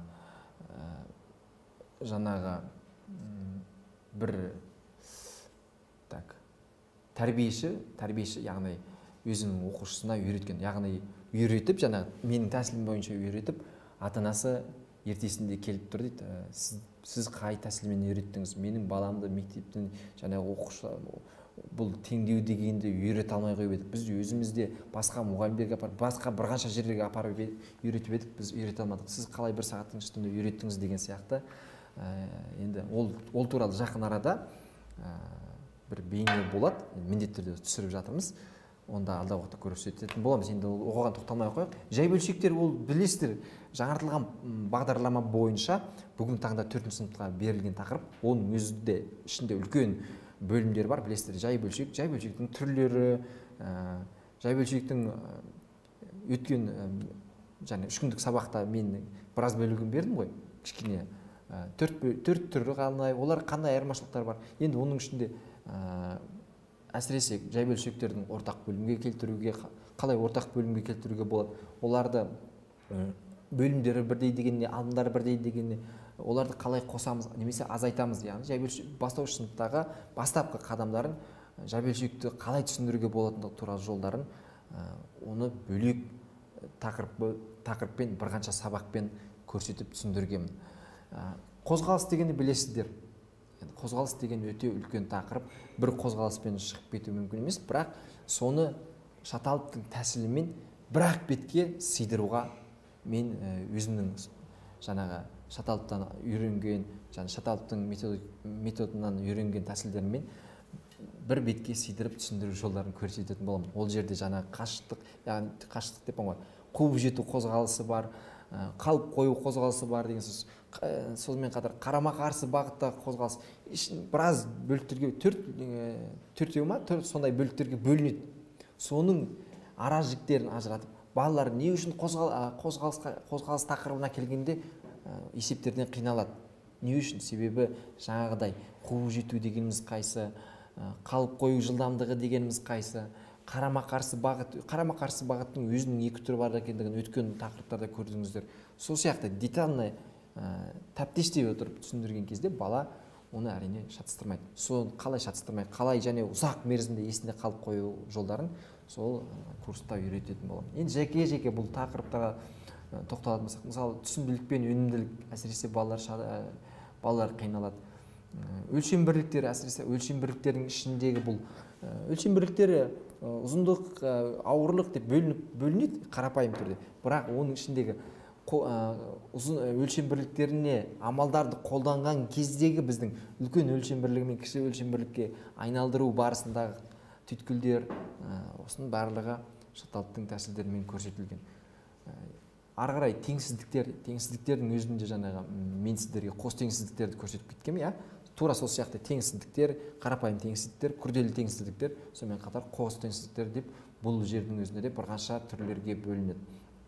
жаңағы бір тәрбиеші, яғни өзінің оқушысына үйреткен, яғни үйретіп, жаңа менің тәсілім бойынша үйретіп, ата-анасы ертесінде келіп тұр дейді, сіз қай тәсілмен үйреттіңіз? Менің баламды мектептен жаңа оқушы бұл теңдеу дегенді үйрете алмай қойып едік. Біз өзімізде басқа мұғалімдерге апарып, басқа бірқанша жерлерге апарып үйретіп едік, біз үйрете алмадық. Сіз қалай бір сағаттың ішінде үйреттіңіз деген сияқты. Енді ол туралы жақын арада бір бейне болады, міндетті түрде түсіріп жатырмыз. Онда алдағы уақытта көрсететін боламыз. Енді оған тоқталмай қояйық. Жай бөлшектер, ол білесіздер, жаңартылған бағдарлама бойынша бүгінгі таңда 4-ші сыныпқа берілген тақырып. оның өзінде ішінде үлкен бөлімдер бар, білесіздер. Жай бөлшектің түрлері, жай бөлшектің өткен және 3 күндік сабақта мен біраз бөлігін бердім ғой. Кішкене 4 түрі қалай, олар қандай айырмашылықтар бар. Енді оның ішінде әсіресе жай бөлшектердің ортақ бөлімге келтіруге, қалай ортақ бөлімге келтіруге болады? Оларды бөлімдері бірдей дегеніне, алымдары бірдей дегеніне, оларды қалай қосамыз, немесе азайтамыз, яғни жай бөлшек бастауыш сыныптағы бастапқы қадамдарын, жай бөлшекті қалай түсіндіруге болатындығы туралы жолдарын, оны бөлек тақырыппен, бірқанша сабақпен көрсетіп түсіндіргенмін. Қозғалыс дегенді білесіздер. Қозғалыс деген өте үлкен тақырып. Бір қозғалыспен шығып кету мүмкін емес, бірақ соны Шаталовтың тәсілімен бір-ақ бетке сыйдыруға мен өзімнің жаңағы Шаталовтан үйренген, Шаталовтың методынан үйренген тәсілдермен бір бетке сыйдырып түсіндіру жолдарын көрсететін боламын. Ол жерде жаңа қашықтық, яғни қашықтық деп қуып жету қозғалысы бар, қалып қою қозғалысы бар деген сөз. Сонымен қатар қарама-қарсы бағыттағы қозғалыс біраз бөліктерге, сондай бөліктерге бөлінеді. Соның ара жіктерін ажыратып, балалар не үшін қозғалыс тақырыбына келгенде есептерден қиналады. Не үшін? Себебі жаңағыдай қуып жету дегеніміз қайсы, қалып қою жылдамдығы дегеніміз қайсы, қарама-қарсы бағыттың өзінің 2 түрі бар екендігін өткен тақырыптарда көрдіңіздер. Сол сияқты детальный тәптештей отырып түсіндірген кезде бала оны әрине шатыстырмайды. Соны қалай шатыстырмайды, қалай және ұзақ мерзімде есінде қалып қою жолдарын сол курста үйрететін боламын. Енді жеке-жеке бұл тақырыптарға тоқталатын болсақ, мысалы түсінділік пен өнімділік, әсіресе балалар қиналады. Өлшем бірліктері, әсіресе өлшем бірліктердің ішіндегі бұл өлшем бірліктері ұзындық, ауырлық деп бөлінеді қарапайым түрде. Бірақ оның ішіндегі өлшем бірліктеріне амалдарды қолданған кездегі біздің үлкен өлшем бірлігі мен кіші өлшем бірлікке айналдыру барысындағы түйткілдер, осының барлығы Шаталовтың тәсілдерімен көрсетілген. Ары қарай теңсіздіктердің өзінде жаңағы мен сіздерге қос теңсіздіктерді көрсетіп кеткем, тура сол сияқты теңсіздіктер, қарапайым теңсіздіктер, күрделі теңсіздіктер, сонымен қатар қос теңсіздіктер деп бұл жердің өзінде де бірқанша түрлерге бөлінеді.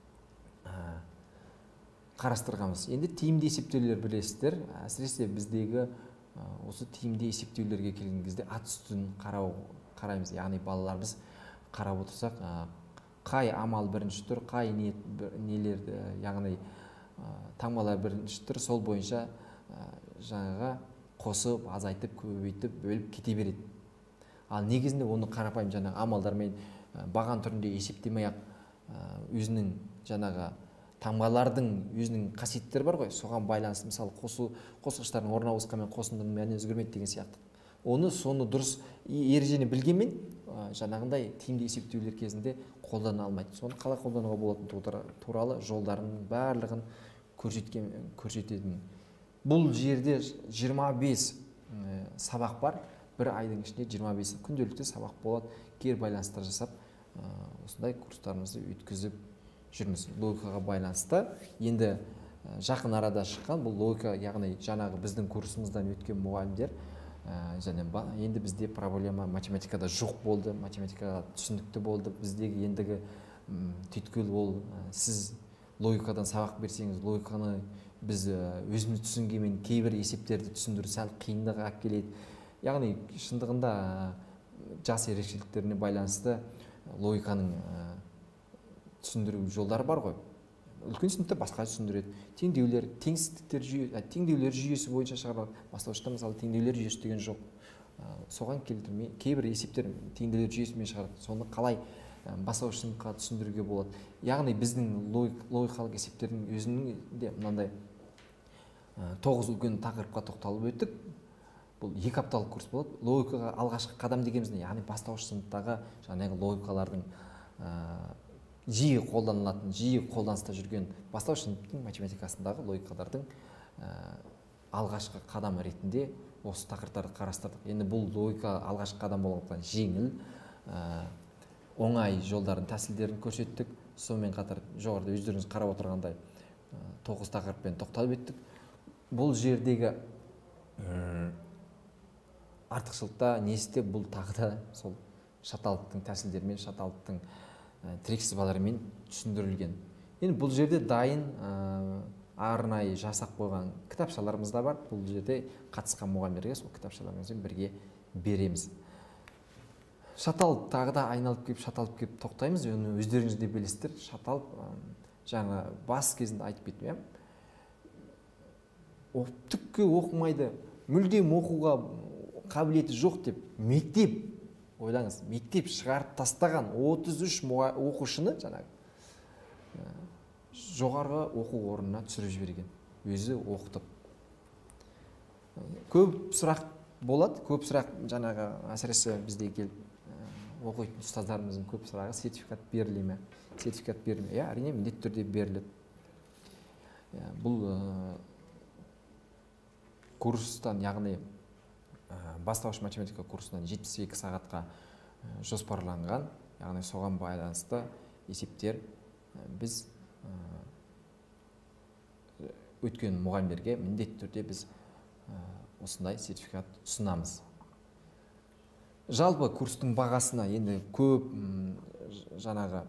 Қарастырғанбыз. Енді тиімді есептеулер білесіздер, әсіресе біздегі осы тиімді есептеулерге келген кезде ат үстін қараймыз. Яғни балаларымыз қарап отырсақ, қай амал бірінші тұр, қай нелерді, яғни таңбалар бірінші тұр, сол бойынша жаңаға қосып, азайтып, көбейтіп, бөліп кете береді. Ал негізінде оны қарапайым жаңағы амалдармен баған түрінде есептемей-ақ өзінің жаңағы таңбалардың өзінің қасиеттері бар ғой, соған байланысты, мысалы қосқыштардың орнына ауысқанмен қосындының мәні өзгермейді деген сияқты. Соны дұрыс ережені білгенмен жаңағындай тиімді есептеулер кезінде қолдана алмайды. Соны қалай қолдануға болатыны туралы жолдарының барлығын көрсететін. Бұл жерде 25 сабақ бар. Бір айдың ішінде 25 күнделікті сабақ болады. Кері байланыстар жасап, осындай курстарымызды өткізіп жүрміз. Логикаға байланысты. Енді жақын арада шыққан бұл логика, яғни жаңағы біздің курсымыздан өткен мұғалімдер, енді бізде проблема математикада жоқ болды, математикаға түсінікті болды. Біздегі ендігі түйткіл ол, сіз логикадан сабақ берсеңіз, логиканы біз өзіміз түсінгенмен кейбір есептерді түсіндіру сәл қиындық алып келеді. Яғни шындығында жас ерекшеліктеріне байланысты логиканың түсіндіру жолдары бар ғой. Үлкен сыныпта басқа түсіндіреді. Теңдеулер, теңсіздіктер жүйесі бойынша шығарылады. Бастауышта мысалы теңдеулер жүйесі деген жоқ. Соған келтірмей, кейбір есептер теңдеулер жүйесімен шығарады. Соны қалай бастауыш сыныпқа түсіндіруге болады. Яғни біздің логикалық есептердің өзінің де мынандай 9 үлкен тақырыпқа тоқталып өттік. Бұл 2 апталық курс болады. Логикаға алғашқы қадам дегеніміз не? Яғни бастауыш сыныптағы жаңағы логикалардың жиі қолданылатын, жиі қолданыста жүрген бастауыш сыныптың математикасындағы логикалардың алғашқы қадамы ретінде осы тақырыптарды қарастырдық. Енді бұл логика алғашқы қадам болғандықтан жеңіл, оңай жолдарын, тәсілдерін көрсеттік. Сонымен қатар жоғарыда өздеріңіз қарап отырғандай 9 тақырыппен тоқталып өттік. Бұл жердегі артықшылықта несі, бұл тағы да сол шаталдықтың тәсілдерімен, шаталдықтың тірек сызбаларымен түсіндірілген. Енді бұл жерде дайын арнайы жасап қойған кітапшаларымыз да бар. Бұл жерде қатысқан мұғалімдерге сол кітапшаларымызбен бірге береміз. Шаталып тағы да айналып келіп тоқтаймыз. Оны өздеріңіз де білесіздер. Шаталып жаңа бас кезінде айтып кеттім. Түкке оқымайды, мүлдем оқуға қабілеті жоқ деп мектеп, ойлаңыз, мектеп шығарып тастаған 33 оқушыны жаңағы жоғарғы оқу орнына түсіріп жіберген, өзі оқытып. Көп сұрақ болады, көп сұрақ жаңағы әсіресе бізде келіп оқитын ұстаздарымыздың көп сұрағы сертификат беріле ме? Сертификат берілме? Әрине міндетті түрде беріледі. Бұл курстан, яғни бастауыш математика курсынан 72 сағатқа жоспарланған, яғни соған байланысты есептер біз өткен мұғалімдерге міндетті түрде біз осындай сертификат ұсынамыз. Жалпы курстың бағасына енді көп жаңағы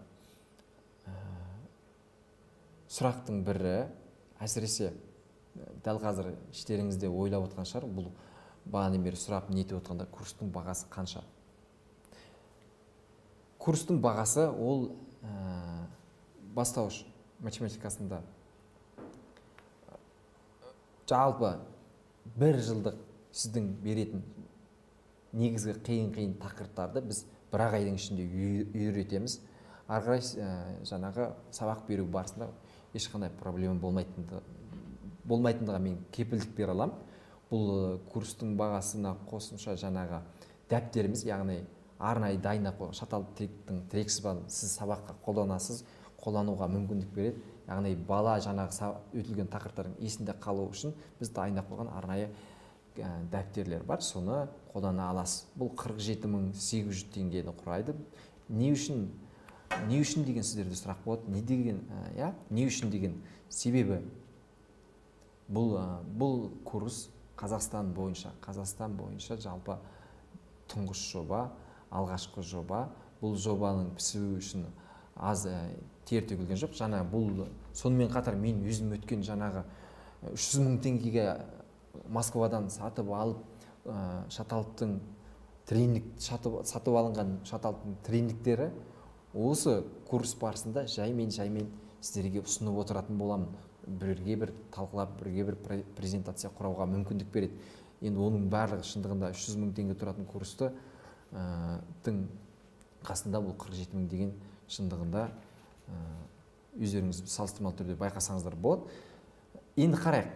сұрақтың бірі, әсіресе дәл қазір іштеріңізде ойлап отқан шығар, бұл бағадан бері сұрап нетіп отқанда курстың бағасы қанша? Курстың бағасы ол бастауыш математикасында жалпы бір жылдық сіздің беретін негізгі қиын тақырыптарды біз бір айдың ішінде үйретеміз. Ары қарай жаңағы сабақ беру барысында ешқандай проблема болмайтындыға мен кепілдік бере аламын. Бұл курстың бағасына қосымша жаңағы дәптеріміз, яғни арнайы дайындап қойған шаталды тірек сызбаны сіз сабаққа қолданасыз, қолдануға мүмкіндік береді. Яғни бала жаңағы өтілген тақырыптардың есінде қалу үшін біз дайындап қойған арнайы дәптерлер бар, соны қолдана аласыз. Бұл 47.800 теңгені құрайды. Не үшін деген сіздерде сұрақ болады. Не үшін деген себебі бұл курс Қазақстан бойынша жалпы тұңғыш жоба, алғашқы жоба. Бұл жобаның пісуі үшін аз тер төгілген жоқ. Жаңа бұл сонымен қатар мен өзім өткен жаңағы 300 мың теңгеге Москвадан сатып алып шаталовтың сатып алынған шаталовтың тренингтері осы курс барысында жаймен сіздерге ұсынып отыратын боламын. Бірге бір талқылап, бірге бір презентация құрауға мүмкіндік береді. Енді оның барлығы шындығында 300 мың теңге тұратын курсты қасында бұл 47 мың деген шындығында өздеріңіз салыстырмалы түрде байқасаңыздар болады. Енді қарайық.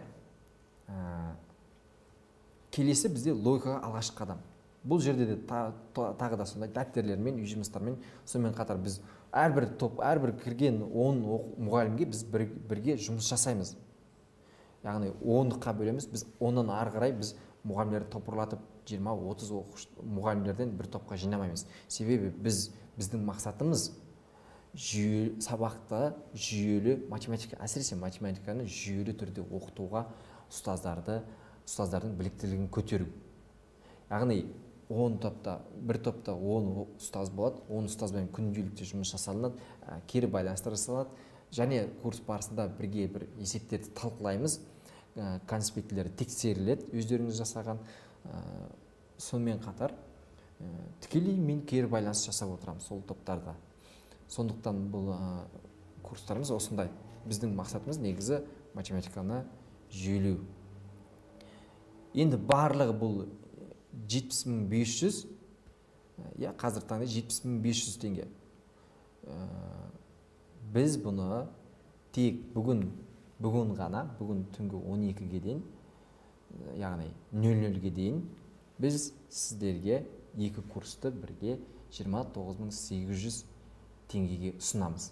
Келесі бізде логикаға алғашқы қадам. Бұл жерде де тағы да сондай дәптерлермен, үй жұмыстармен, сонымен қатар біз әрбір кірген 10 мұғалімге біз бірге жұмыс жасаймыз. Яғни 10-қа бөлеміз, біз 10-нан ары қарай біз мұғалімдерді топырлатып 20-30 мұғалімдерден бір топқа жинамаймыз. Себебі біздің мақсатымыз сабақта жүйелі математика, әсіресе математиканы жүйелі түрде оқытуға ұстаздардың біліктілігін көтеру. Яғни бір топта 10 ұстаз болады, 10 ұстазбен күнделікті жұмыс жасалынады, кері байланыстар жасалады, және курс барысында бірге бір есептерді талқылаймыз, конспектілері тексеріледі, өздеріңіз жасаған. Сонымен қатар тікелей мен кері байланыс жасап отырамын сол топтарда. Сондықтан бұл курстарымыз осындай. Біздің мақсатымыз негізі математиканы жүйелеу. Енді барлығы бұл 70.500, қазір таңда 70.500 теңге. Біз бұны тек бүгін түнгі 12-ге дейін, яғни 00-ге дейін біз сіздерге екі курсты бірге 29.800 теңгеге ұсынамыз.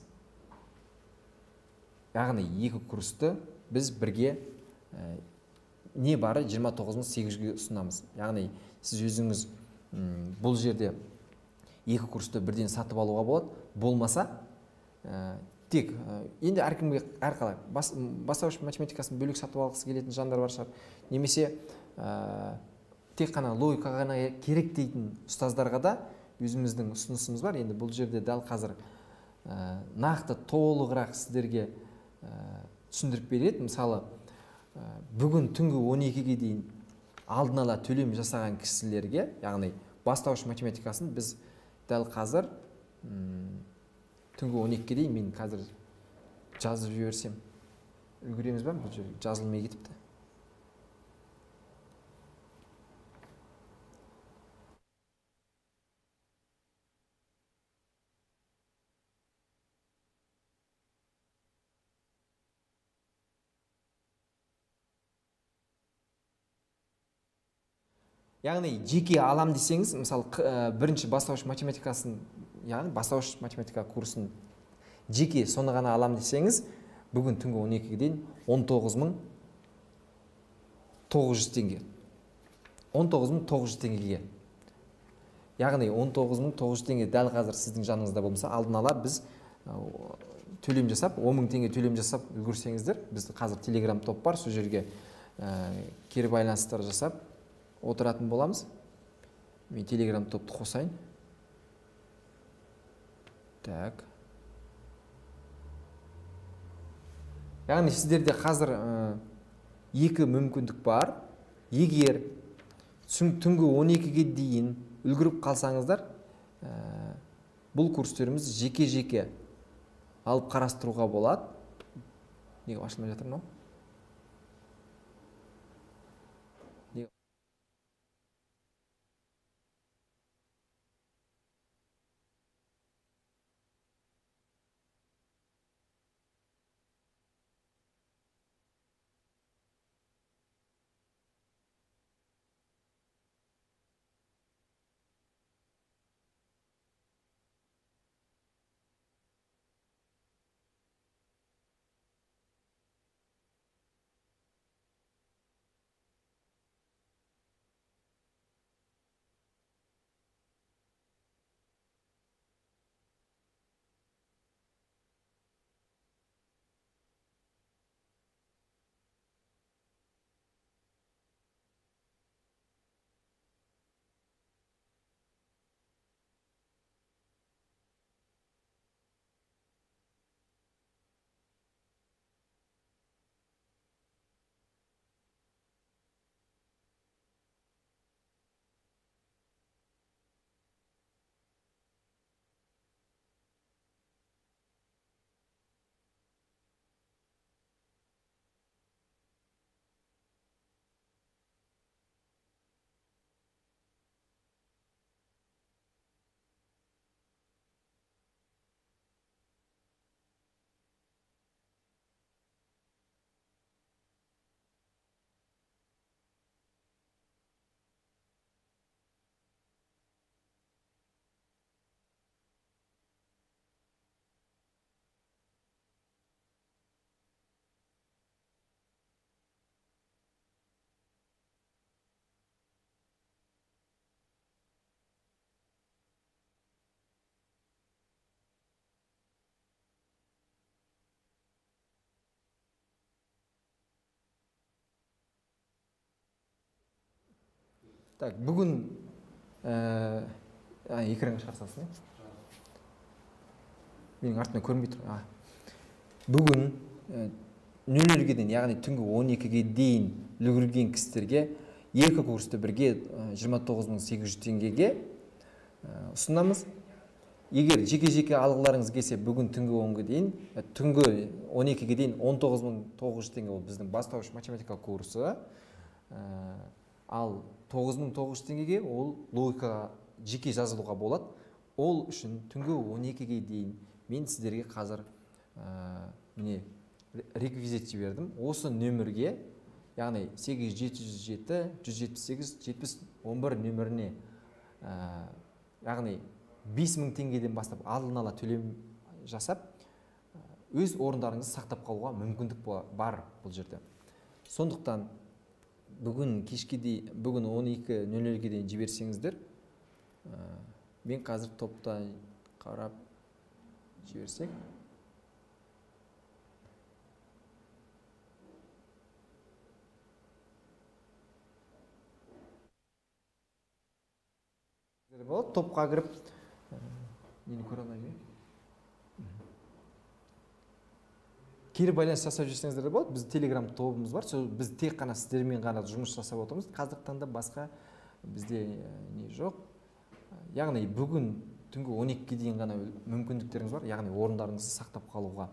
Яғни екі курсты біз бірге не бары 29.800-ге ұсынамыз. Яғни сіз өзіңіз бұл жерде екі курсты бірден сатып алуға болады. Болмаса, тек енді әркімге әрқалай бастауыш математикасын бөлек сатып алғысы келетін жандар бар шығар. Немесе тек қана логика ғана керек дейтін ұстаздарға да өзіміздің ұсынысымыз бар. Енді бұл жерде дәл қазір нақты толығырақ сіздерге түсіндіріп береді. Мысалы, бүгін түнгі 12-ге дейін алдын ала төлем жасаған кісілерге, яғни бастауыш математикасын біз дәл қазір түнгі 12-ге дейін мен қазір жазып жіберсем үлгереміз ба? Бұл жерде жазылмай кетіпті. Яғни жеке алам десеңіз, мысалы, бірінші бастауыш математикасын, яғни бастауыш математика курсын жеке соны ғана алам десеңіз, бүгін түнгі 12-ге дейін 19.900 теңге. 19.900 теңгеге. Яғни 19.900 теңге дәл қазір сіздің жаныңызда болмаса, алдын ала біз төлем жасап, 10.000 теңге төлем жасап үлгірсеңіздер, біз қазір телеграм топ бар, сол жерге кері байланыстар жасап отыратын боламыз. Мен телеграм топты қосайын. Так. Яғни сіздерде қазір екі мүмкіндік бар. Егер түнгі 12-ге дейін үлгіріп қалсаңыздар, бұл курстеріміз жеке-жеке алып қарастыруға болады. Неге ашылмай жатыр мынау? Так, бүгін экранға шығара салсын, менің артымнан көрінбей тұр. Бүгін 0-ге дейін, яғни түнгі 12-ге дейін үлгерген кісілерге екі курсты бірге 29.800 теңгеге ұсынамыз. Егер жеке-жеке алғыларыңыз келсе, бүгін түнгі 10-ге дейін, түнгі 12-ге дейін 19.900 теңге ол біздің бастауыш математика курсы. Ал 9.900 теңгеге ол логикаға жеке жазылуға болады. Ол үшін түнгі 12-ге дейін мен сіздерге қазір міне реквизит жібердім. Осы нөмірге, яғни 8707-178-70-11 нөміріне, яғни 5000 теңгеден бастап алдын ала төлем жасап, өз орындарыңызды сақтап қалуға мүмкіндік бар бұл жерде. Сондықтан бүгін кешке дейін, бүгін 12:00-ге дейін жіберсеңіздер, мен қазір топта қарап жіберсек, болады, топқа кіріп, нені көре алмаймын. Кері байланыс жасап жүрсеңіздер болады. Біз телеграм тобымыз бар. Біз тек қана сіздермен ғана жұмыс жасап отырмыз. Қазіргі таңда басқа бізде не жоқ. Яғни бүгін түнгі 12-ге дейін ғана мүмкіндіктеріңіз бар. Яғни орындарыңызды сақтап қалуға.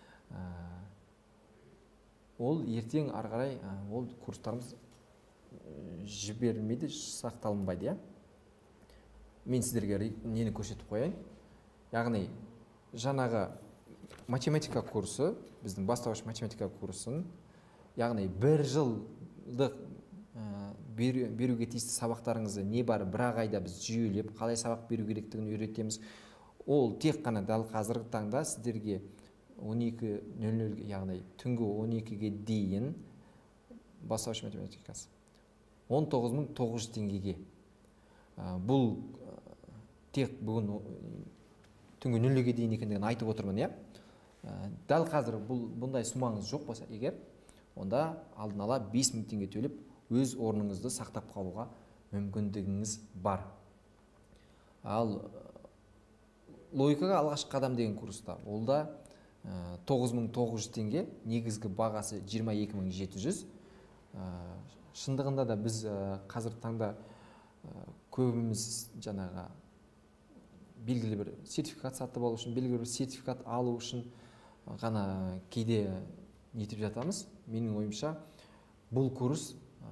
Ол ертең ары қарай ол курстарымыз жіберілмейді, сақталынбайды, иә. Мен сіздерге нені көрсетіп қояйын. Яғни жаңағы математика курсы, біздің бастауыш математика курсын, яғни 1 жылдық беруге тиісті сабақтарыңызды не бар, бір айда біз жүйелеп, қалай сабақ беру керектігін үйретеміз. Ол тек қана дәл қазіргі таңда сіздерге 12:00-ге, яғни түнгі 12-ге дейін бастауыш математикасы 19.900 теңгеге. Бұл тек бүгін түнгі 0-ге дейін екендігін айтып отырмын, иә. Дәл қазір бұндай сумаңыз жоқ болса, егер, онда алдын ала 5000 теңге төлеп, өз орныңызды сақтап қалуға мүмкіндігіңіз бар. Ал логикаға алғашқы қадам деген курста, олда 9900 теңге, негізгі бағасы 22700. Шындығында да біз қазір таңда көбіміз жаңағы белгілі бір сертификат сатып алу үшін, белгілі бір сертификат алу үшін ғана кейде нетіп жатамыз. Менің ойымша, бұл курс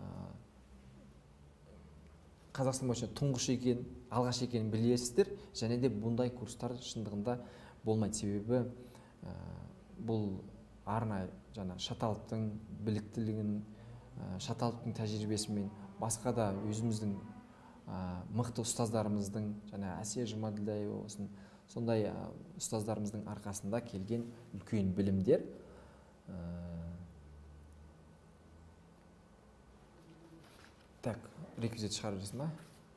Қазақстан бойынша тұңғыш екен, алғаш екенін білесіздер, және де бұндай курстар шындығында болмайды. Себебі бұл арнайы жаңа Шаталовтың біліктілігін, Шаталовтың тәжірибесімен, басқа да өзіміздің мықты ұстаздарымыздың, жаңа Әсия Жұмаділдаева болсын, сондай ұстаздарымыздың арқасында келген үлкен білімдер. Так, реквизит шығарып жүрсің ба?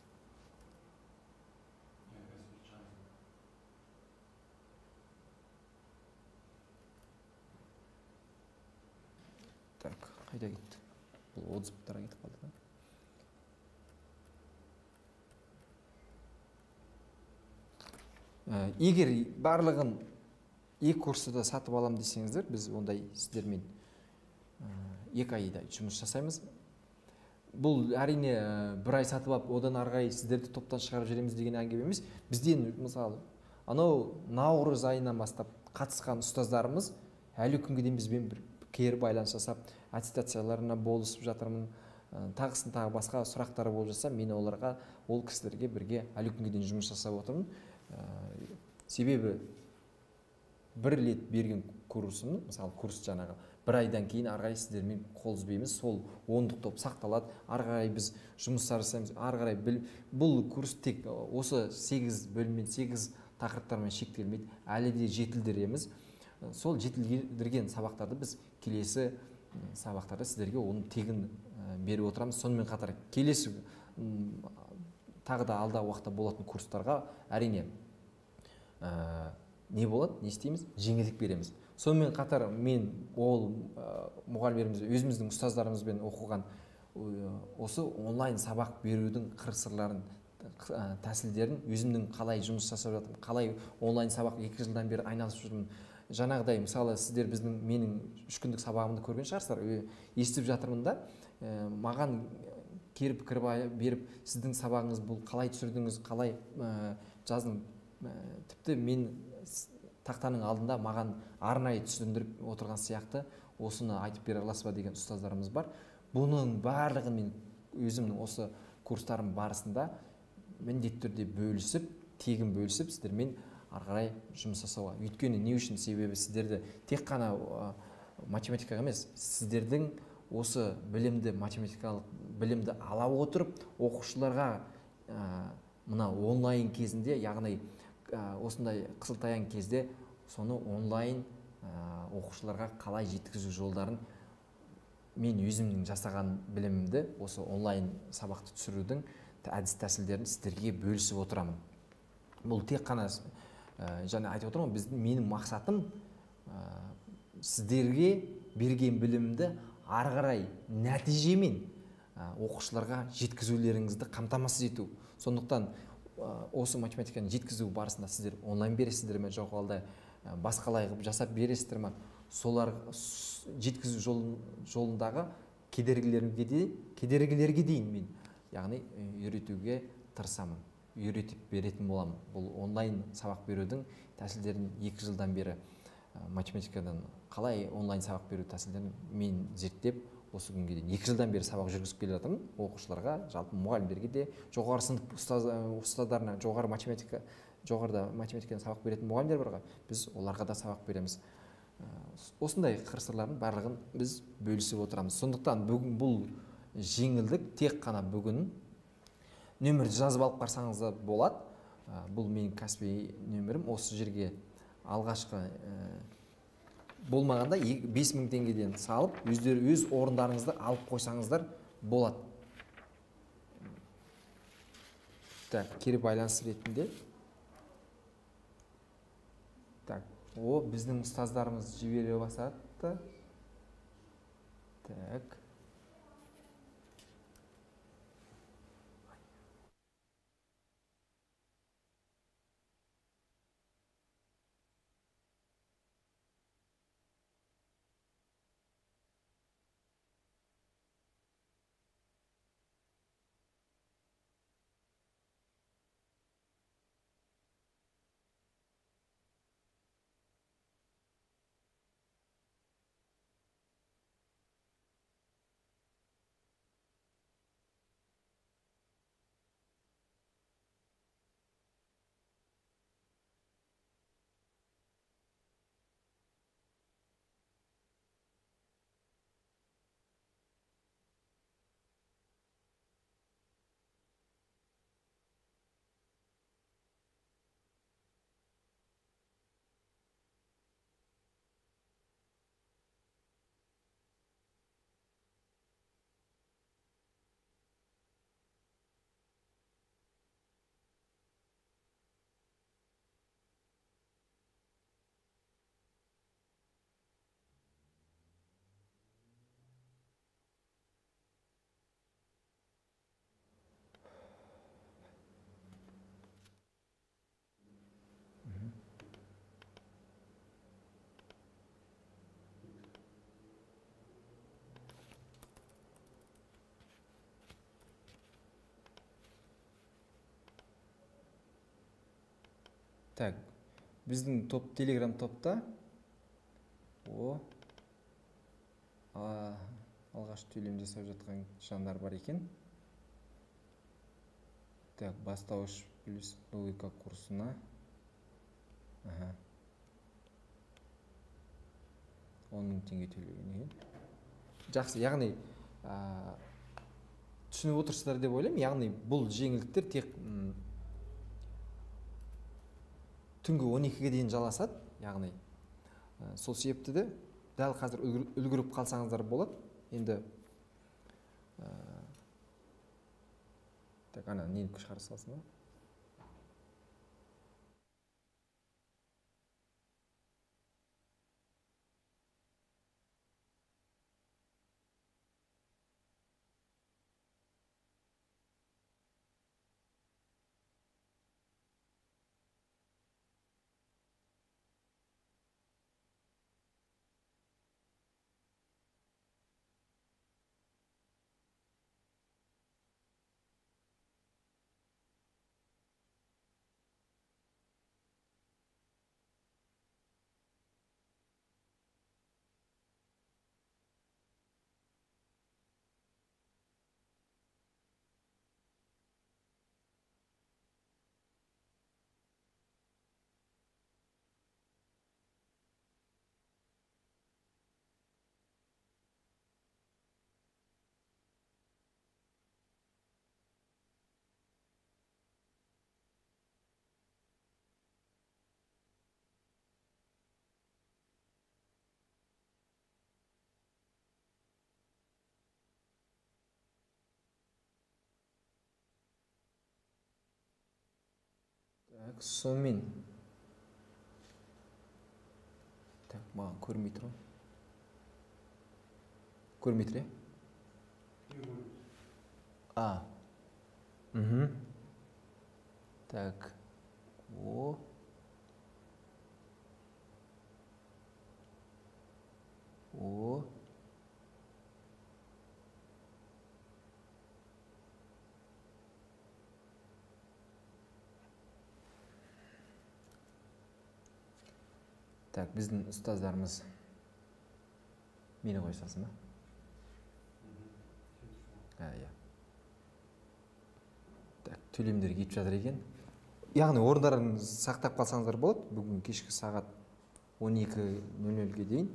Так, қайда кетті? Бұл отзывтарға кетіп қалды да. Егер барлығын екі курсты да сатып алам десеңіздер, біз ондай сіздермен 2 айда жұмыс жасаймыз. Бұл әрине 1 ай сатып алып, одан арғай сіздерді топтан шығарып жібереміз деген әңгіме емес. Бізден мысалы, анау наурыз айынан бастап қатысқан ұстаздарымыз әлі күнге дейін бізбен бір кері байланыс жасап, аттестацияларына болысып жатырмын, тағысын тағы басқа сұрақтары болып жатса, мен оларға, ол кісілерге бірге әлі күнге дейін жұмыс жасап отырмын. Себебі 1 рет берген курсын, мысалы курс жаңағы 1 айдан кейін арғай сіздермен қол үзбейміз, сол 10-дық топ сақталады, арғай біз жұмыстар жасаймыз, арғай бұл курс тек осы 8 бөліммен, 8 тақырыптармен шектелмейді, әлі де жетілдіреміз. Сол жетілдірген сабақтарды біз келесі сабақтарда сіздерге оны тегін беріп отырамыз. Сонымен қатар келесі тағы да алдағы уақытта болатын курстарға әрине не болады, не істейміз? Жеңілдік береміз. Сонымен қатар мен ол мұғалімдеріміз, өзіміздің ұстаздарымызбен оқыған осы онлайн сабақ берудің қыр-сырларын, тәсілдерін, өзімнің қалай жұмыс жасап жатырмын, қалай онлайн сабақ 2 жылдан бері айналысып жүрмін. Жаңағыдай, мысалы сіздер менің 3 күндік сабағымды көрген шығарсыздар, естіп жатырмын да, маған кері пікір беріп, сіздің сабағыңыз бұл қалай түсірдіңіз, қалай жаздың, тіпті мен тақтаның алдында маған арнайы түсіндіріп отырған сияқты осыны айтып бере аласыз ба деген ұстаздарымыз бар. Бұның барлығын мен өзімнің осы курстарым барысында міндетті түрде бөлісіп, тегін бөлісіп, сіздермен ары қарай жұмыс жасауға. Өйткені не үшін? Себебі сіздерді тек қана математикаға емес, сіздердің осы білімді, математикалық білімді ала отырып, оқушыларға мына онлайн кезінде, яғни осындай қысылтаяң кезде соны онлайн оқушыларға қалай жеткізу жолдарын мен өзімнің жасаған білімімді осы онлайн сабақты түсірудің әдіс тәсілдерін сіздерге бөлісіп отырамын. Бұл тек қана жаңа айтып отырмын, менің мақсатым сіздерге берген білімді ары қарай нәтижемен оқушыларға жеткізулеріңізді қамтамасыз ету. Сондықтан осы математиканы жеткізу барысында сіздер онлайн бересіздер ме, жоқ алда басқалай қылып жасап бересіздер ме, солар жеткізу жолындағы кедергілерге дейін мен яғни үйретуге тырысамын, үйретіп беретін боламын. Бұл онлайн сабақ берудің тәсілдерін 2 жылдан бері математикадан қалай онлайн сабақ беру тәсілдерін мен зерттеп, осы күнге дейін 2 жылдан бері сабақ жүргізіп келе жатырмын. Оқушыларға, жалпы мұғалімдерге де, жоғары сынып ұстаздарына, жоғарыда математикадан сабақ беретін мұғалімдер бар ғой, біз оларға да сабақ береміз. Осындай қыр-сырлардың барлығын біз бөлісіп отырамыз. Сондықтан бұл жеңілдік тек қана бүгін нөмірді жазып алып қарсаңызда болады. Бұл менің кәсіби нөмірім. Осы жерге алғашқы болмағанда 5000 теңгеден салып, өз орындарыңызды алып қойсаңыздар болады. Кері байланыс ретінде. Біздің ұстаздарымыз жібере бастады. Біздің телеграм топта алғаш төлем жасап жатқан жандар бар екен. Бастауыш плюс логика курсына 10.000 теңге төлеген екен. Жақсы, яғни түсініп отырсыздар деп ойлаймын. Яғни бұл жеңілдіктер тек түнгі 12-ге дейін жалғасады. Яғни сол себепті де дәл қазір үлгіріп қалсаңыздар болады. Енді ана нені шығарып салсын ба? Так, сонымен. Так, маған көрмей тұр. Көрмей тұр, А. Так. О. О. Так, біздің ұстаздарымыз мені қойсасын ба? Иә. Так, төлемдер кетіп жатыр екен. Яғни орындарын сақтап қалсаңыздар болады. Бүгін кешкі сағат 12:00-ге дейін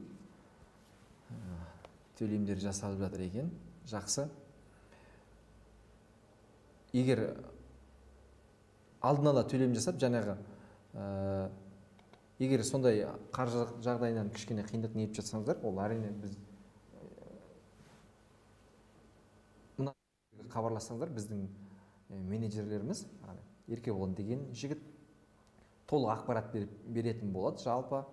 төлемдер жасалып жатыр екен. Жақсы. Егер алдын ала төлем жасап, жаңағы егер сондай қаржы жағдайынан кішкене қиындық нетіп жатсаңыздар, ол әрине біз хабарлассаңыздар, біздің менеджерлеріміз, Еркебұлан деген жігіт толық ақпарат беретін болады. Жалпы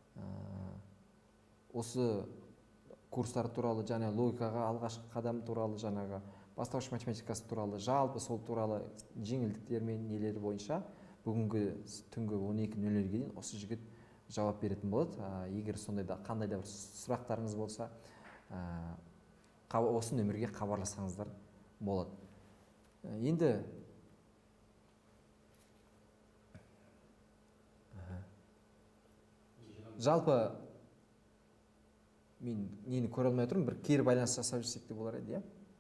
осы курстар туралы, және логикаға алғашқы қадам туралы, жаңағы бастауыш математикасы туралы, жалпы сол туралы жеңілдіктер мен нелері бойынша бүгінгі түнгі 12:00-ге дейін осы жігіт жауап беретін болады. Егер сондай да қандай да бір сұрақтарыңыз болса, осы нөмірге хабарлассаңыздар болады. Енді жалпы мен нені көре алмай отырмын, бір кері байланыс жасап жүрсек те болар еді,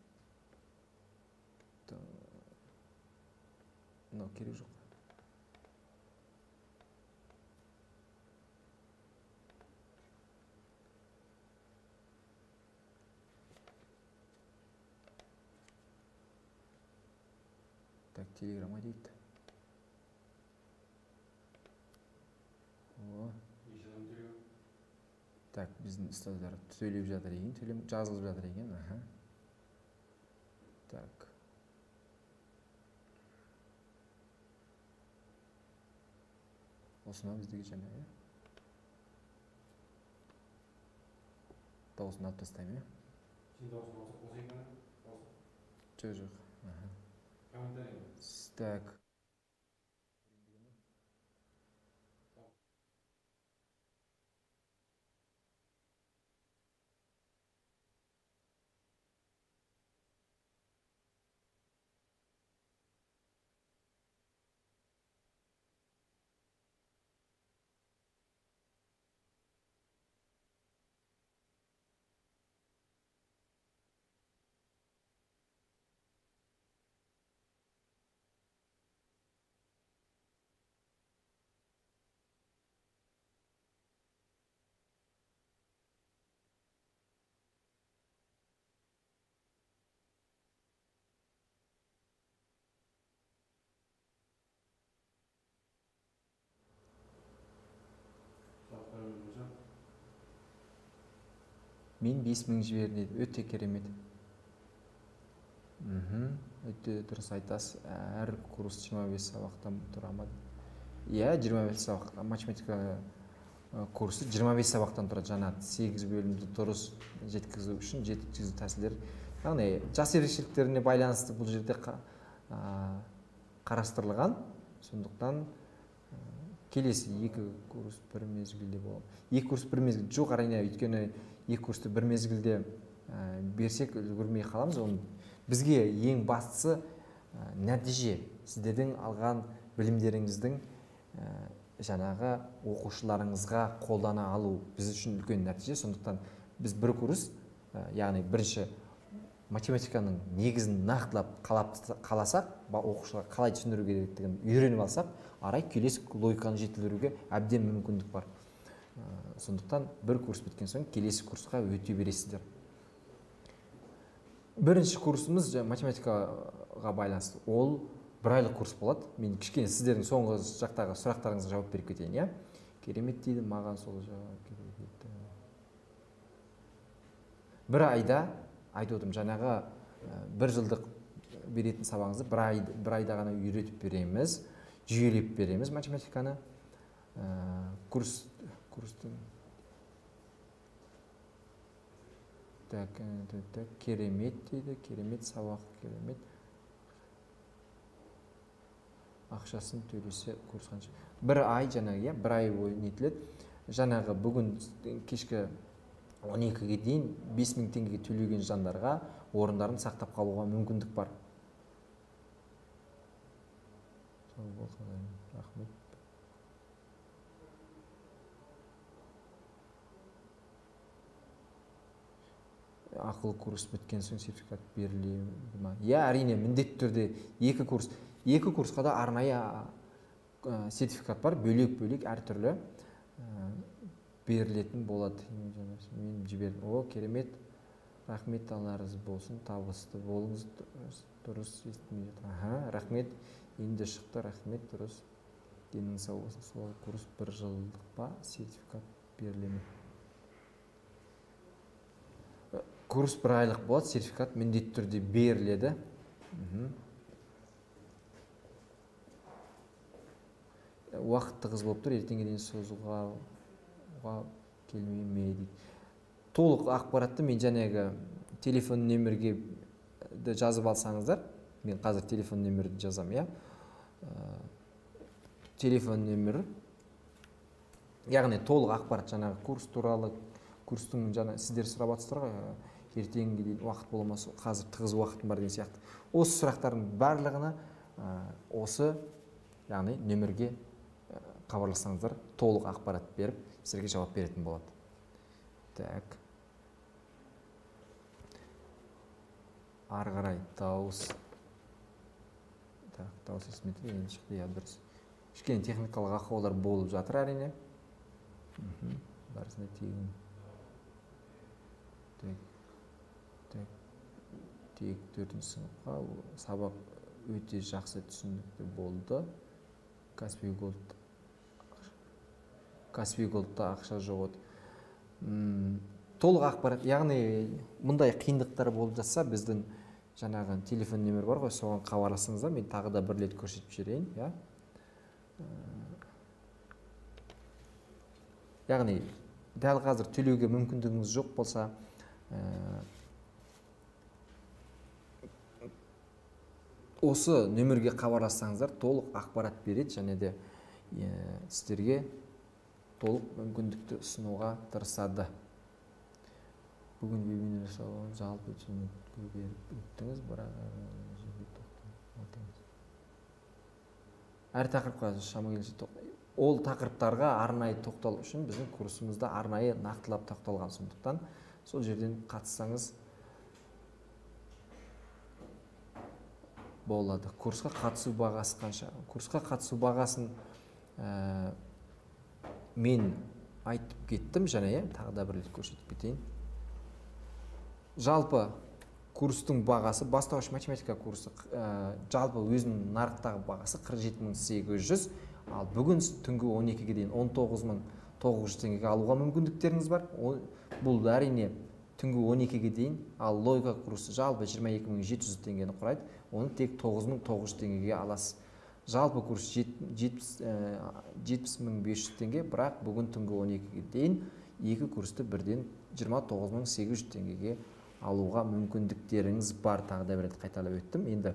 мынау керек жоқ. Так, телеграмма дейді. Так, біздің ұстаздар төлеп жатыр екен, төлем жазылып жатыр екен. Так. Осы ма біздегі жаңа, дауысын алып тастаймын, Жоқ. Так. Мен 5000 жіберді, өте керемет. Өте дұрыс айтасыз. Әр курс 25 сабақтан тұрады. Иә, 25 сабақ. Математика курсы 25 сабақтан тұрады. Жаңа 8 бөлімді дұрыс жеткізу үшін жеткізу тәсілдері. Яғни жас ерекшеліктеріне байланысты бұл жерде қарастырылған. Сондықтан келесі 2 курс бір мезгілде болады. 2 курс бір мезгілде жоқ, әрине, өйткені 2 курсты бір мезгілде берсек үлгермей қаламыз. Бізге ең бастысы нәтиже, сіздердің алған білімдеріңіздің жаңағы оқушыларыңызға қолдана алу біз үшін үлкен нәтиже. Сондықтан біз бір курс, яғни бірінші математиканың негізін нақтылап қаласақ, оқушыларға қалай түсіндіру керектігін үйреніп алсақ, арай келесі логиканы жетілдіруге әбден мүмкіндік бар. Сондықтан бір курс біткен соң келесі курсқа өте бересіздер. Бірінші курсымыз математикаға байланысты. Ол бір айлық курс болады. Мен кішкене сіздердің соңғы жақтағы сұрақтарыңызға жауап беріп кетейін, Керемет дейді, маған сол жауап керек етті. Бір айда, айтып отырмын, жаңағы бір жылдық беретін сабағыңызды бір айда ғана үйретіп береміз. жүйелеп береміз математиканы. Курстың керемет дейді, керемет сабақ, керемет. Ақшасын төлесе курс қанша? Бір ай жаңағы, бір ай бойы нетіледі. Жаңағы бүгін кешкі 12-ге дейін 5000 теңгеге төлеген жандарға орындарын сақтап қалуға мүмкіндік бар. Рахмет. Ақылы курс біткен соң сертификат беріледі ма? Әрине, міндетті түрде екі курсқа да арнайы сертификат бар, бөлек әртүрлі берілетін болады. Мен жібердім. Керемет. Рахмет, Алла разы болсын, табысты болыңыз. Дұрыс естімейді. Рахмет. Енді шықты, рахмет, дұрыс. Денің сау болсын. Сол курс 1 жылдық па сертификат беріледі. Курс 1 айлық болады, сертификат міндетті түрде беріледі. Уақыт тығыз болып тұр, ертеңге дейін созуға келмей ме дейді. Толық ақпаратты мен жаңағы телефон нөмірге жазып алсаңыздар, мен қазір телефон нөмірді жазам, телефон нөмірі, яғни толық ақпарат жаңағы курс туралы, курстың жаңа сіздер сұрап жатсыздар ғой, ертеңге дейін уақыт боламаса, қазір тығыз уақытым бар деген сияқты. Осы сұрақтардың барлығына осы яғни нөмірге хабарлассаңыздар, толық ақпарат беріп, сіздерге жауап беретін болады. Так. Ары қарай дауыс. Так, дауыс есметі енді шықты, дұрыс. Кішкене техникалық ақаулар болып жатыр әрине. Барысында тегін. Тек 4-ші сыныпқа сабақ өте жақсы түсінікті болды. Каспий Голдта ақша жоқ. Толық ақпарат, яғни мұндай қиындықтар болып жатса, біздің жаңағы телефон нөмір бар ғой, соған хабарлассаңыздар, мен тағы да бір рет көрсетіп жіберейін, яғни дәл қазір төлеуге мүмкіндігіңіз жоқ болса, осы нөмірге хабарлассаңыздар, толық ақпарат береді, және де сіздерге толық мүмкіндікті ұсынуға тырысады. Бүгін вебинар жасауға жалпы түсінікті беріп өттіңіз, бірақ әр тақырыпқа шамы келсе тоқтайды. Ол тақырыптарға арнайы тоқталу үшін біздің курсымызда арнайы нақтылап тоқталған, сондықтан сол жерден қатыссаңыз болады. Курсқа қатысу бағасы қанша? Курсқа қатысу бағасын мен айтып кеттім, және тағы да бір рет көрсетіп кетейін. Жалпы курстың бағасы, бастауыш математика курсы, жалпы өзінің нарықтағы бағасы 47.800, ал бүгін түнгі 12-ге дейін 19.900 теңгеге алуға мүмкіндіктеріңіз бар. Бұл әрине түнгі 12-ге дейін, ал логика курсы жалпы 22.700 теңгені құрайды, оны тек 9.900 теңгеге аласыз. Жалпы курс 70.500 теңге, бірақ бүгін түнгі 12-ге дейін екі курсты бірден 29.800 теңгеге алуға мүмкіндіктеріңіз бар. Тағы да бір рет қайталап өттім. Енді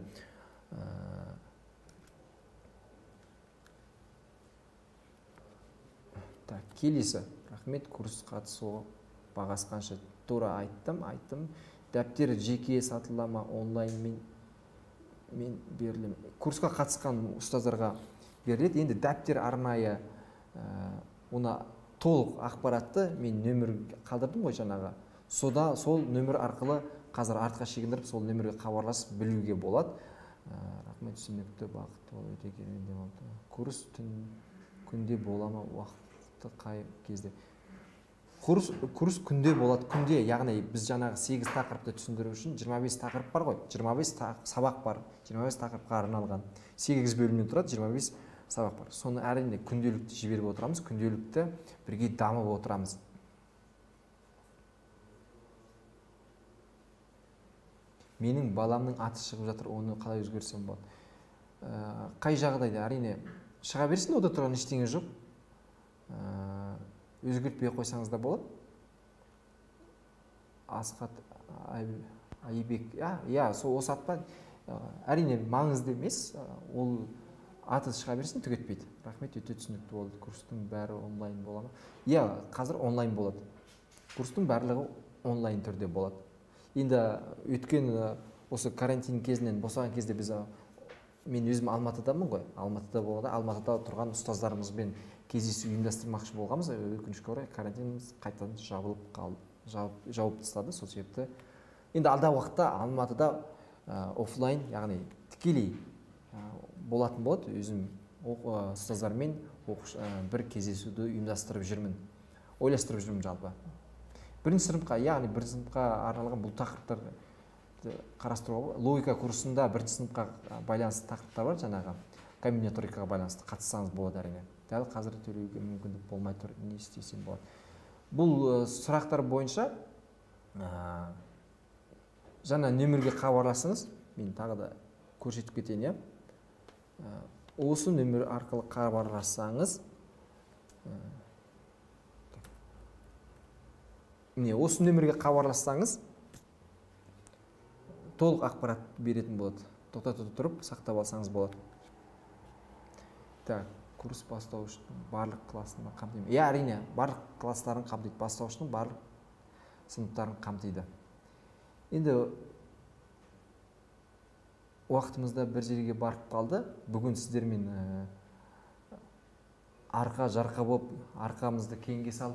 келесі, рахмет, курс қатысуға бағасы қанша? Тура айттым. Дәптері жеке сатылама онлайн мен берілем. Курсқа қатысқан ұстаздарға беріледі. Енді дәптер арнайы, оны толық ақпаратты мен нөмір қалдырдым ғой жаңағы. Сол нөмір арқылы қазір артқа шегіндіріп, сол нөмірге хабарласып білуге болады. Рахмет, түсінікті, бақытты бол, өте керемет болды. Курс күнде бола ма, уақыты қай кезде? Курс күнде болады, күнде, яғни біз жаңағы 8 тақырыпты түсіндіру үшін 25 тақырып бар ғой, 25 сабақ бар, 25 тақырыпқа арналған. 8 бөлімнен тұрады, 25 сабақ бар. Соны әрине күнделікті жіберіп отырамыз, күнделікті бірге дамып отырамыз. Менің баламның аты шығып жатыр, оны қалай өзгерсем болады? Қай жағдайда? Әрине шыға берсін, ода тұрған ештеңе жоқ. Өзгертпей қойсаңыз да болады. Асхат Айбек, сол осы ат па? Әрине маңызды емес, ол аты шыға берсін, түк етпейді. Рахмет, өте түсінікті болды. Курстың бәрі онлайн бола ма? Қазір онлайн болады. Курстың барлығы онлайн түрде болады. Енді өткен осы карантин кезінен босаған кезде мен өзім Алматыдамын ғой. Алматыда болғанда, Алматыда тұрған ұстаздарымызбен кездесу ұйымдастырмақшы болғанбыз. Өкінішке орай карантиніміз қайтадан жауып тастады, сол себепті. Енді алдағы уақытта Алматыда офлайн, яғни тікелей болатын болады. Өзім ұстаздармен бір кездесуді ұйымдастырып жүрмін. Ойластырып жүрмін жалпы. Бірінші сыныпқа арналған бұл тақырыптар қарастыруға, логика курсында бірінші сыныпқа байланысты тақырыптар бар, жаңағы комбинаторикаға байланысты қатыссаңыз болады әрине. Дәл қазір төлеуге мүмкіндік болмай тұр, не істесем болады. Бұл сұрақтар бойынша жаңа нөмірге хабарласыңыз, мен тағы да көрсетіп кетейін. Осы нөмір арқылы хабарлассаңыз, осы нөмірге хабарлассаңыз толық ақпарат беретін болады. Тоқтата тұрып сақтап алсаңыз болады. Курс бастауыштың барлық классында қамтиды. Әрине, барлық класстарын қамтиды. Бастауыштың барлық сыныптарын қамтиды. Енді уақытымызда бір жерге барып қалды. Бүгін сіздермен арқа жарқа болып, арқамызды кеңге салып,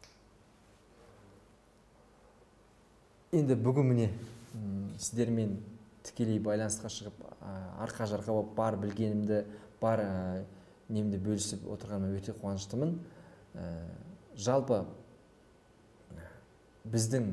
енді бүгін міне сіздермен тікелей байланысқа шығып, арқа жарқа болып бар білгенімді, бар немді бөлісіп отырғаныма өте қуаныштымын. Жалпы біздің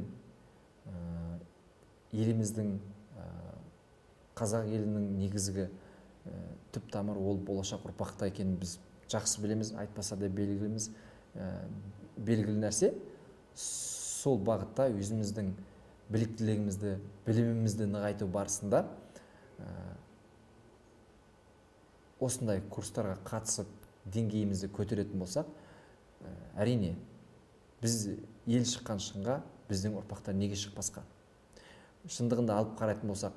еліміздің, қазақ елінің негізгі түп тамыры ол болашақ ұрпақта екенін біз жақсы білеміз, айтпаса да белгілі нәрсе. Сол бағытта өзіміздің біліктілігімізді, білімімізді нығайту барысында осындай курстарға қатысып деңгейімізді көтеретін болсақ, әрине біз ел шыққан шыңға біздің ұрпақтар неге шықпасқа? Шындығында алып қарайтын болсақ,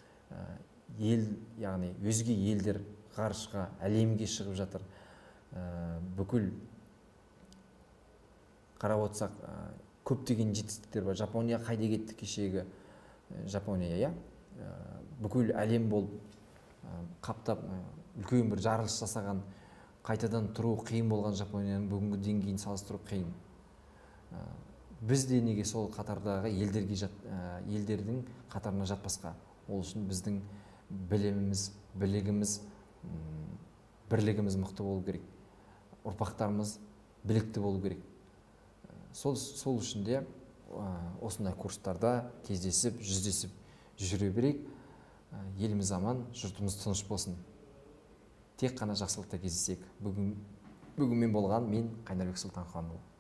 яғни өзге елдер ғарышқа, әлемге шығып жатыр. Бүкіл қарап отырсақ, көптеген жетістіктер бар. Жапония қайда кетті кешегі? Жапония, бүкіл әлем болып қаптап, үлкен бір жарылыс жасаған, қайтадан тұру қиын болған Жапонияның бүгінгі деңгейін салыстыру қиын. Біз де неге сол қатардағы елдердің қатарына жатпасқа? Ол үшін біздің біліміміз, білігіміз, бірлігіміз мықты болу керек. Ұрпақтарымыз білікті болу керек. Сол үшін де осындай курстарда кездесіп, жүздесіп жүре берейік. Еліміз аман, жұртымыз тыныш болсын. Тек қана жақсылықта кездесейік. Бүгін мен болған, мен Қайнарбек Сұлтанханұлы.